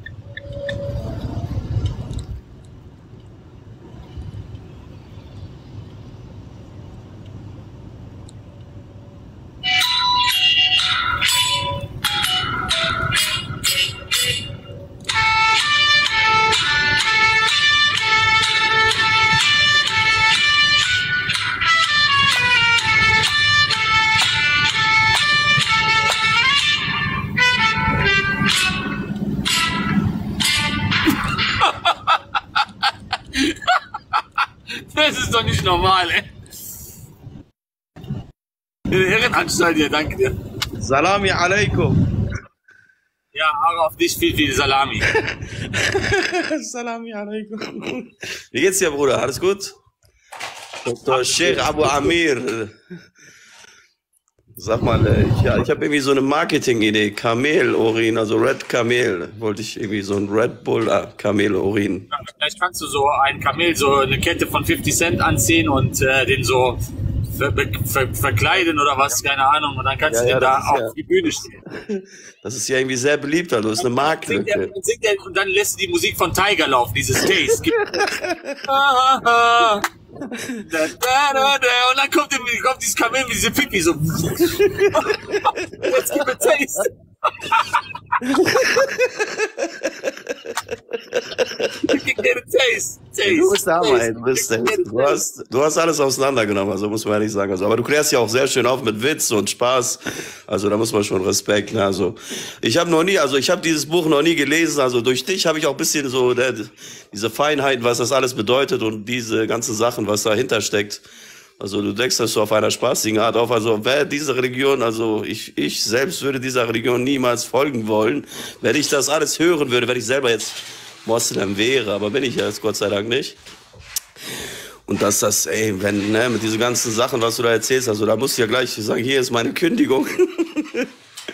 Das ist doch nicht normal, ey. In Herrenanstalt hier, danke dir. Salami alaikum. Ja, auch auf dich viel, viel Salami. Salami alaikum. Wie geht's dir, Bruder? Alles gut? Doktor Sheikh Abu Amir. Sag mal, ja, ich habe irgendwie so eine Marketing-Idee. Kamelurin, also Red Kamel. Wollte ich irgendwie so ein Red Bull Kamelurin. Ja, vielleicht kannst du so ein Kamel, so eine Kette von fifty Cent anziehen und äh, den so ver ver verkleiden oder was, keine Ahnung. Und dann kannst ja, du ja, den da auf ja, die Bühne stehen. Das ist ja irgendwie sehr beliebt, also das ist eine Marke. Singt der, singt der, und dann lässt du die Musik von Tiger laufen, dieses Taste. Da, da, da, da. Und dann kommt, kommt dieses Kamel mit diesem Pipi so. Let's give a taste. taste. Taste. Du bist da, mein, du bist der. Du hast, du hast alles auseinandergenommen, also muss man ja nicht sagen. Also, aber du klärst ja auch sehr schön auf mit Witz und Spaß. Also da muss man schon Respekt. Ne? Also ich habe noch nie, also ich habe dieses Buch noch nie gelesen. Also durch dich habe ich auch ein bisschen so der, diese Feinheiten, was das alles bedeutet und diese ganzen Sachen, was dahinter steckt. Also du deckst das so auf einer spaßigen Art auf. Also wer diese Religion, also ich, ich selbst würde dieser Religion niemals folgen wollen. Wenn ich das alles hören würde, wenn ich selber jetzt Moslem wäre, aber bin ich ja jetzt Gott sei Dank nicht. Und dass das, ey, wenn, ne, mit diesen ganzen Sachen, was du da erzählst, also da musst du ja gleich sagen, hier ist meine Kündigung.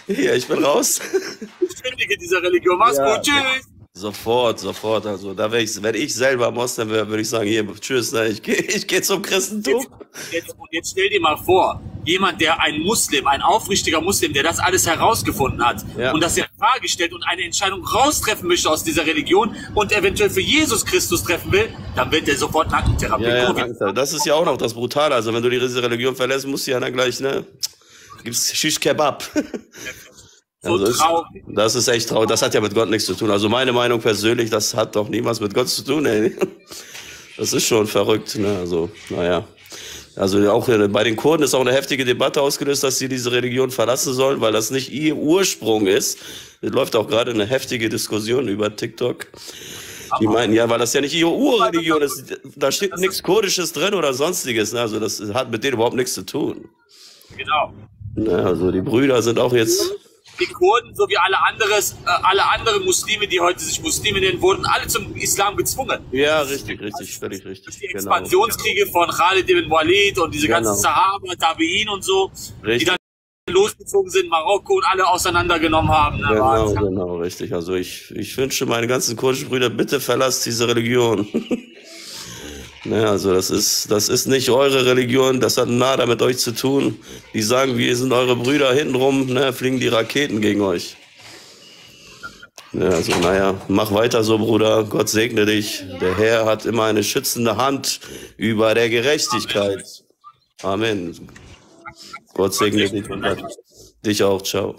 Hier, ich bin raus. Ich kündige dieser Religion. Mach's Ja. gut, tschüss. Sofort, sofort. Also, da wär ich, wenn ich selber Moslem wäre, würde ich sagen, hier, tschüss, ne, ich gehe ich geh zum Christentum. Jetzt, und jetzt stell dir mal vor, jemand, der ein Muslim, ein aufrichtiger Muslim, der das alles herausgefunden hat Ja. und das in Frage stellt und eine Entscheidung raustreffen möchte aus dieser Religion und eventuell für Jesus Christus treffen will, dann wird er sofort Nackentherapie Ja, ja, bekommen. danke. Das ist ja auch noch das Brutale. Also, wenn du diese Religion verlässt, musst du ja dann gleich, ne, gibt's Shish Kebab. So Also ist, traurig. das ist echt traurig. Das hat ja mit Gott nichts zu tun. Also meine Meinung persönlich, das hat doch niemals mit Gott zu tun, ey. Das ist schon verrückt, ne? Also, naja. Also auch äh, bei den Kurden ist auch eine heftige Debatte ausgelöst, dass sie diese Religion verlassen sollen, weil das nicht ihr Ursprung ist. Es läuft auch gerade eine heftige Diskussion über TikTok. Die meinen, ja, weil das ja nicht ihre Urreligion ist. Da steht nichts Kurdisches drin oder sonstiges. Ne? Also das hat mit denen überhaupt nichts zu tun. Genau. Ne? Also die Brüder sind auch jetzt... Die Kurden, so wie alle, anderes, äh, alle anderen Muslime, die heute sich Muslime nennen, wurden alle zum Islam gezwungen. Ja, richtig, richtig, völlig richtig. Die Expansionskriege von Khalid ibn Walid und diese ganzen Genau. Sahaba, Tabi'in und so, die Richtig. dann losgezogen sind, Marokko und alle auseinandergenommen haben. Ne? Genau, Wahnsinn. genau, richtig. Also ich, ich wünsche meine ganzen kurdischen Brüder, bitte verlasst diese Religion. Ne, also das ist, das ist nicht eure Religion, das hat nada mit euch zu tun. Die sagen, wir sind eure Brüder, hintenrum, ne, fliegen die Raketen gegen euch. Ne, also naja, mach weiter so, Bruder, Gott segne dich. Der Herr hat immer eine schützende Hand über der Gerechtigkeit. Amen. Gott segne dich und hat dich auch, ciao.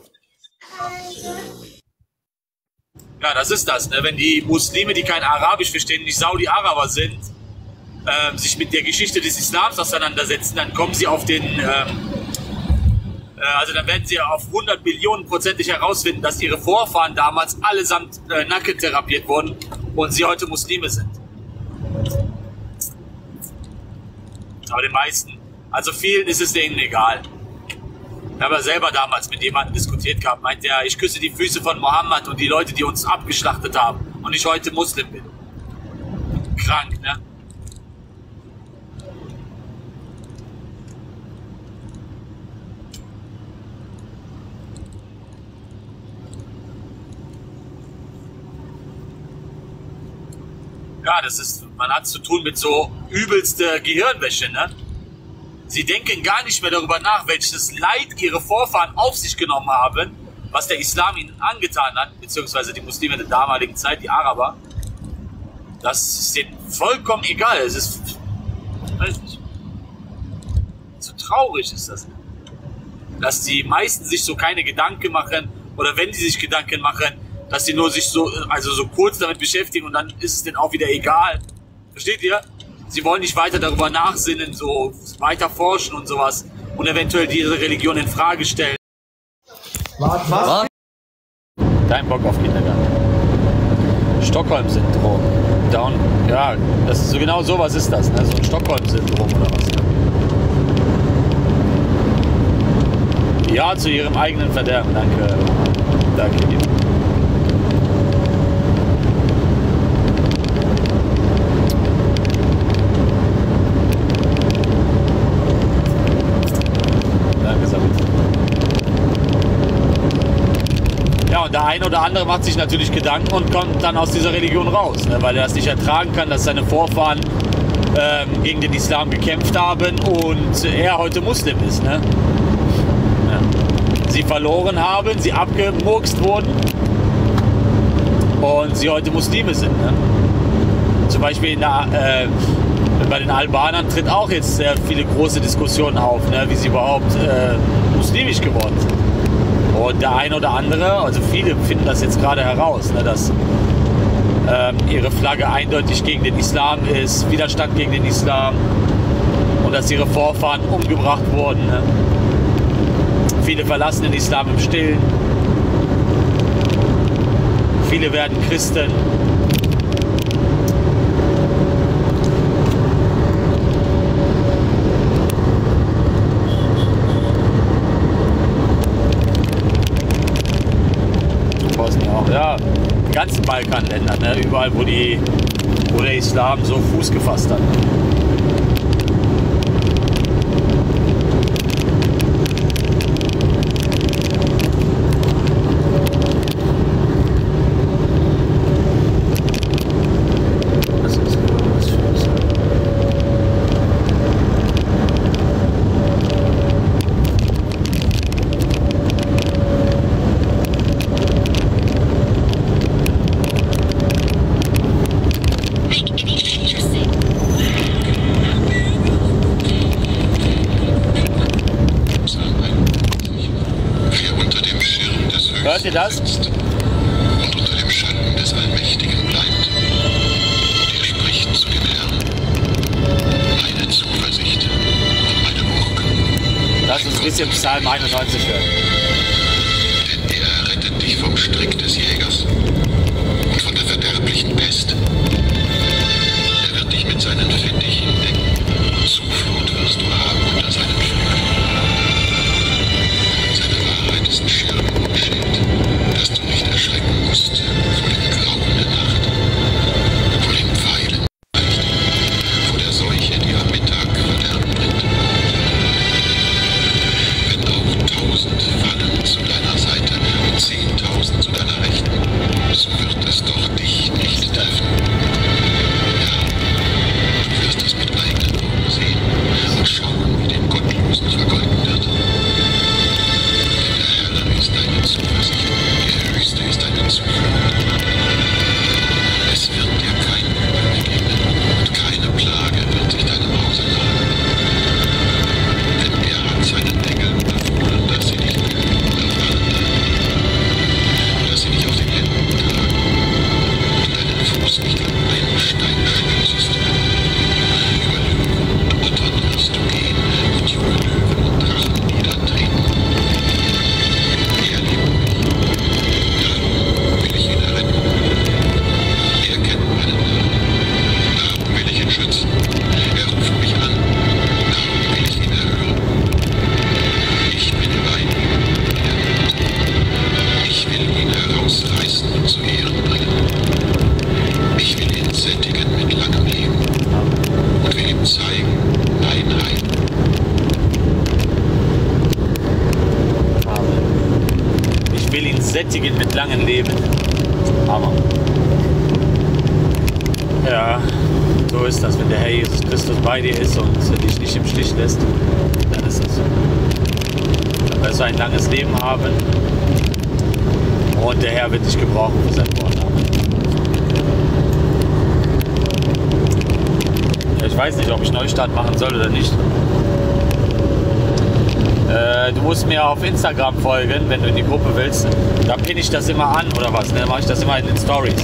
Ja, das ist das. Ne? Wenn die Muslime, die kein Arabisch verstehen, nicht Saudi-Araber sind, ähm, sich mit der Geschichte des Islams auseinandersetzen, dann kommen sie auf den, ähm, äh, also dann werden sie auf hundert Millionen prozentig herausfinden, dass ihre Vorfahren damals allesamt äh, nackt therapiert wurden und sie heute Muslime sind. Aber den meisten, also vielen ist es denen egal. Ich habe ja selber damals mit jemandem diskutiert gehabt, meinte er, ich küsse die Füße von Mohammed und die Leute, die uns abgeschlachtet haben und ich heute Muslim bin. Krank, ne? Ja, das ist, man hat zu tun mit so übelste Gehirnwäsche, ne? Sie denken gar nicht mehr darüber nach, welches Leid ihre Vorfahren auf sich genommen haben, was der Islam ihnen angetan hat, beziehungsweise die Muslime der damaligen Zeit, die Araber. Das ist denen vollkommen egal. Es ist, weiß nicht, so traurig ist das, dass die meisten sich so keine Gedanken machen, oder wenn die sich Gedanken machen, dass sie nur sich so, also so kurz damit beschäftigen und dann ist es denen auch wieder egal. Versteht ihr? Sie wollen nicht weiter darüber nachsinnen, so weiter forschen und sowas und eventuell diese Religion in Frage stellen. Was? Was? Kein Bock auf Kindergarten. Stockholm-Syndrom. Down, ja, das ist so genau sowas ist das, ne? So ein Stockholm-Syndrom oder was. Ja, zu ihrem eigenen Verderben. Danke. Danke dir. Danke, Sabit. Ja, und der eine oder andere macht sich natürlich Gedanken und kommt dann aus dieser Religion raus, ne? Weil er das nicht ertragen kann, dass seine Vorfahren ähm, gegen den Islam gekämpft haben und er heute Muslim ist. Ne? Ja. Sie verloren haben, sie abgemurkst wurden und sie heute Muslime sind. Ne? Zum Beispiel in der, äh, bei den Albanern tritt auch jetzt sehr viele große Diskussionen auf, ne? Wie sie überhaupt äh, muslimisch geworden sind. Und der eine oder andere, also viele finden das jetzt gerade heraus, ne, dass ähm, ihre Flagge eindeutig gegen den Islam ist, Widerstand gegen den Islam und dass ihre Vorfahren umgebracht wurden. Ne. Viele verlassen den Islam im Stillen. Viele werden Christen. Ja, die ganzen Balkanländer, ne? Überall, wo, die, wo der Islam so Fuß gefasst hat. Sagt ihr das? Und unter dem Schatten des Allmächtigen bleibt. Er spricht zu dem Herrn. Meine Zuversicht und meine Burg. Lass uns ein bisschen Psalm einundneunzig hören. Denn er rettet dich vom Strick des Jägers und von der verderblichen Pest. Er wird dich mit seinen Fittichen decken und Zuflucht wirst du haben unter seinen Flügeln. Seine Wahrheit ist Schirm und Schild, dass du nicht erschrecken musst vor dem Grauen der Nacht, vor den Pfeilen, vor der Seuche, die am Mittag Verderben bringt. Wenn auch tausend fallen zu deiner Seite und zehntausend zu deiner Rechten, so wird es doch dich nicht treffen. Ja, du wirst es mit eigenen Augen sehen und schauen, wie den Gottlosen vergolten wird. Denn der Herr ist deine Zuversicht, der Höchste ist deine Zuflucht. Es wird dir kein Übel begegnen und keine Plage wird sich deinem Hause nahen. Denn er hat seinen Engeln befohlen, dass sie dich behüten und erfahren dein, dass sie dich auf den Händen tragen und deinen Fuß nicht an einen Stein stößest. Über Löwen und Ottern wirst du gehen und junge Löwen und Drachen niedertreten. Er liebt mich, darum will ich ihn erretten. Er kennt meinen Namen, darum will ich ihn schützen. Er ruft mich an, darum will ich ihn erhören. Ich bin bei ihm, er lebt. Ich will ihn herausreißen und zu Ehren bringen. Ich will ihn sättigen mit langem Leben und will ihm zeigen mein Heil. Ich will ihn sättigen mit langem Leben. Hammer. Ja, so ist das, wenn der Herr Jesus Christus bei dir ist und dich nicht im Stich lässt, dann ist das so. Dann wirst du ein langes Leben haben und der Herr wird dich gebrauchen für sein Wort. Ja, ich weiß nicht, ob ich Neustart machen soll oder nicht. Äh, du musst mir auf Instagram folgen, wenn du in die Gruppe willst. Da pinne ich das immer an oder was, ne? Dann mache ich das immer in den Stories.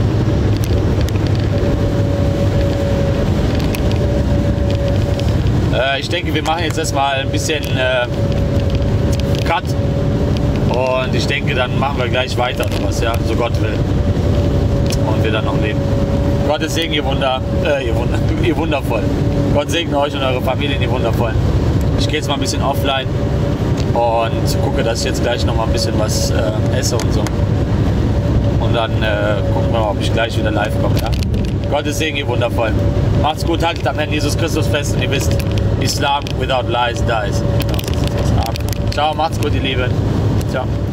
Äh, ich denke, wir machen jetzt erstmal ein bisschen äh, Cut. Und ich denke, dann machen wir gleich weiter oder was, ja, so Gott will. Und wir dann noch leben. Gottes Segen, ihr Wunder, äh, ihr Wunder, ihr Wundervoll. Gott segne euch und eure Familien, ihr Wundervollen. Ich gehe jetzt mal ein bisschen offline und gucke, dass ich jetzt gleich noch mal ein bisschen was äh, esse und so. Und dann äh, gucken wir mal, ob ich gleich wieder live komme, ja. Gottes Segen, ihr Wundervollen. Macht's gut, haltet am Herrn Jesus Christus fest und ihr wisst, Islam without lies dies. Ciao, macht's gut, ihr Lieben. Ciao.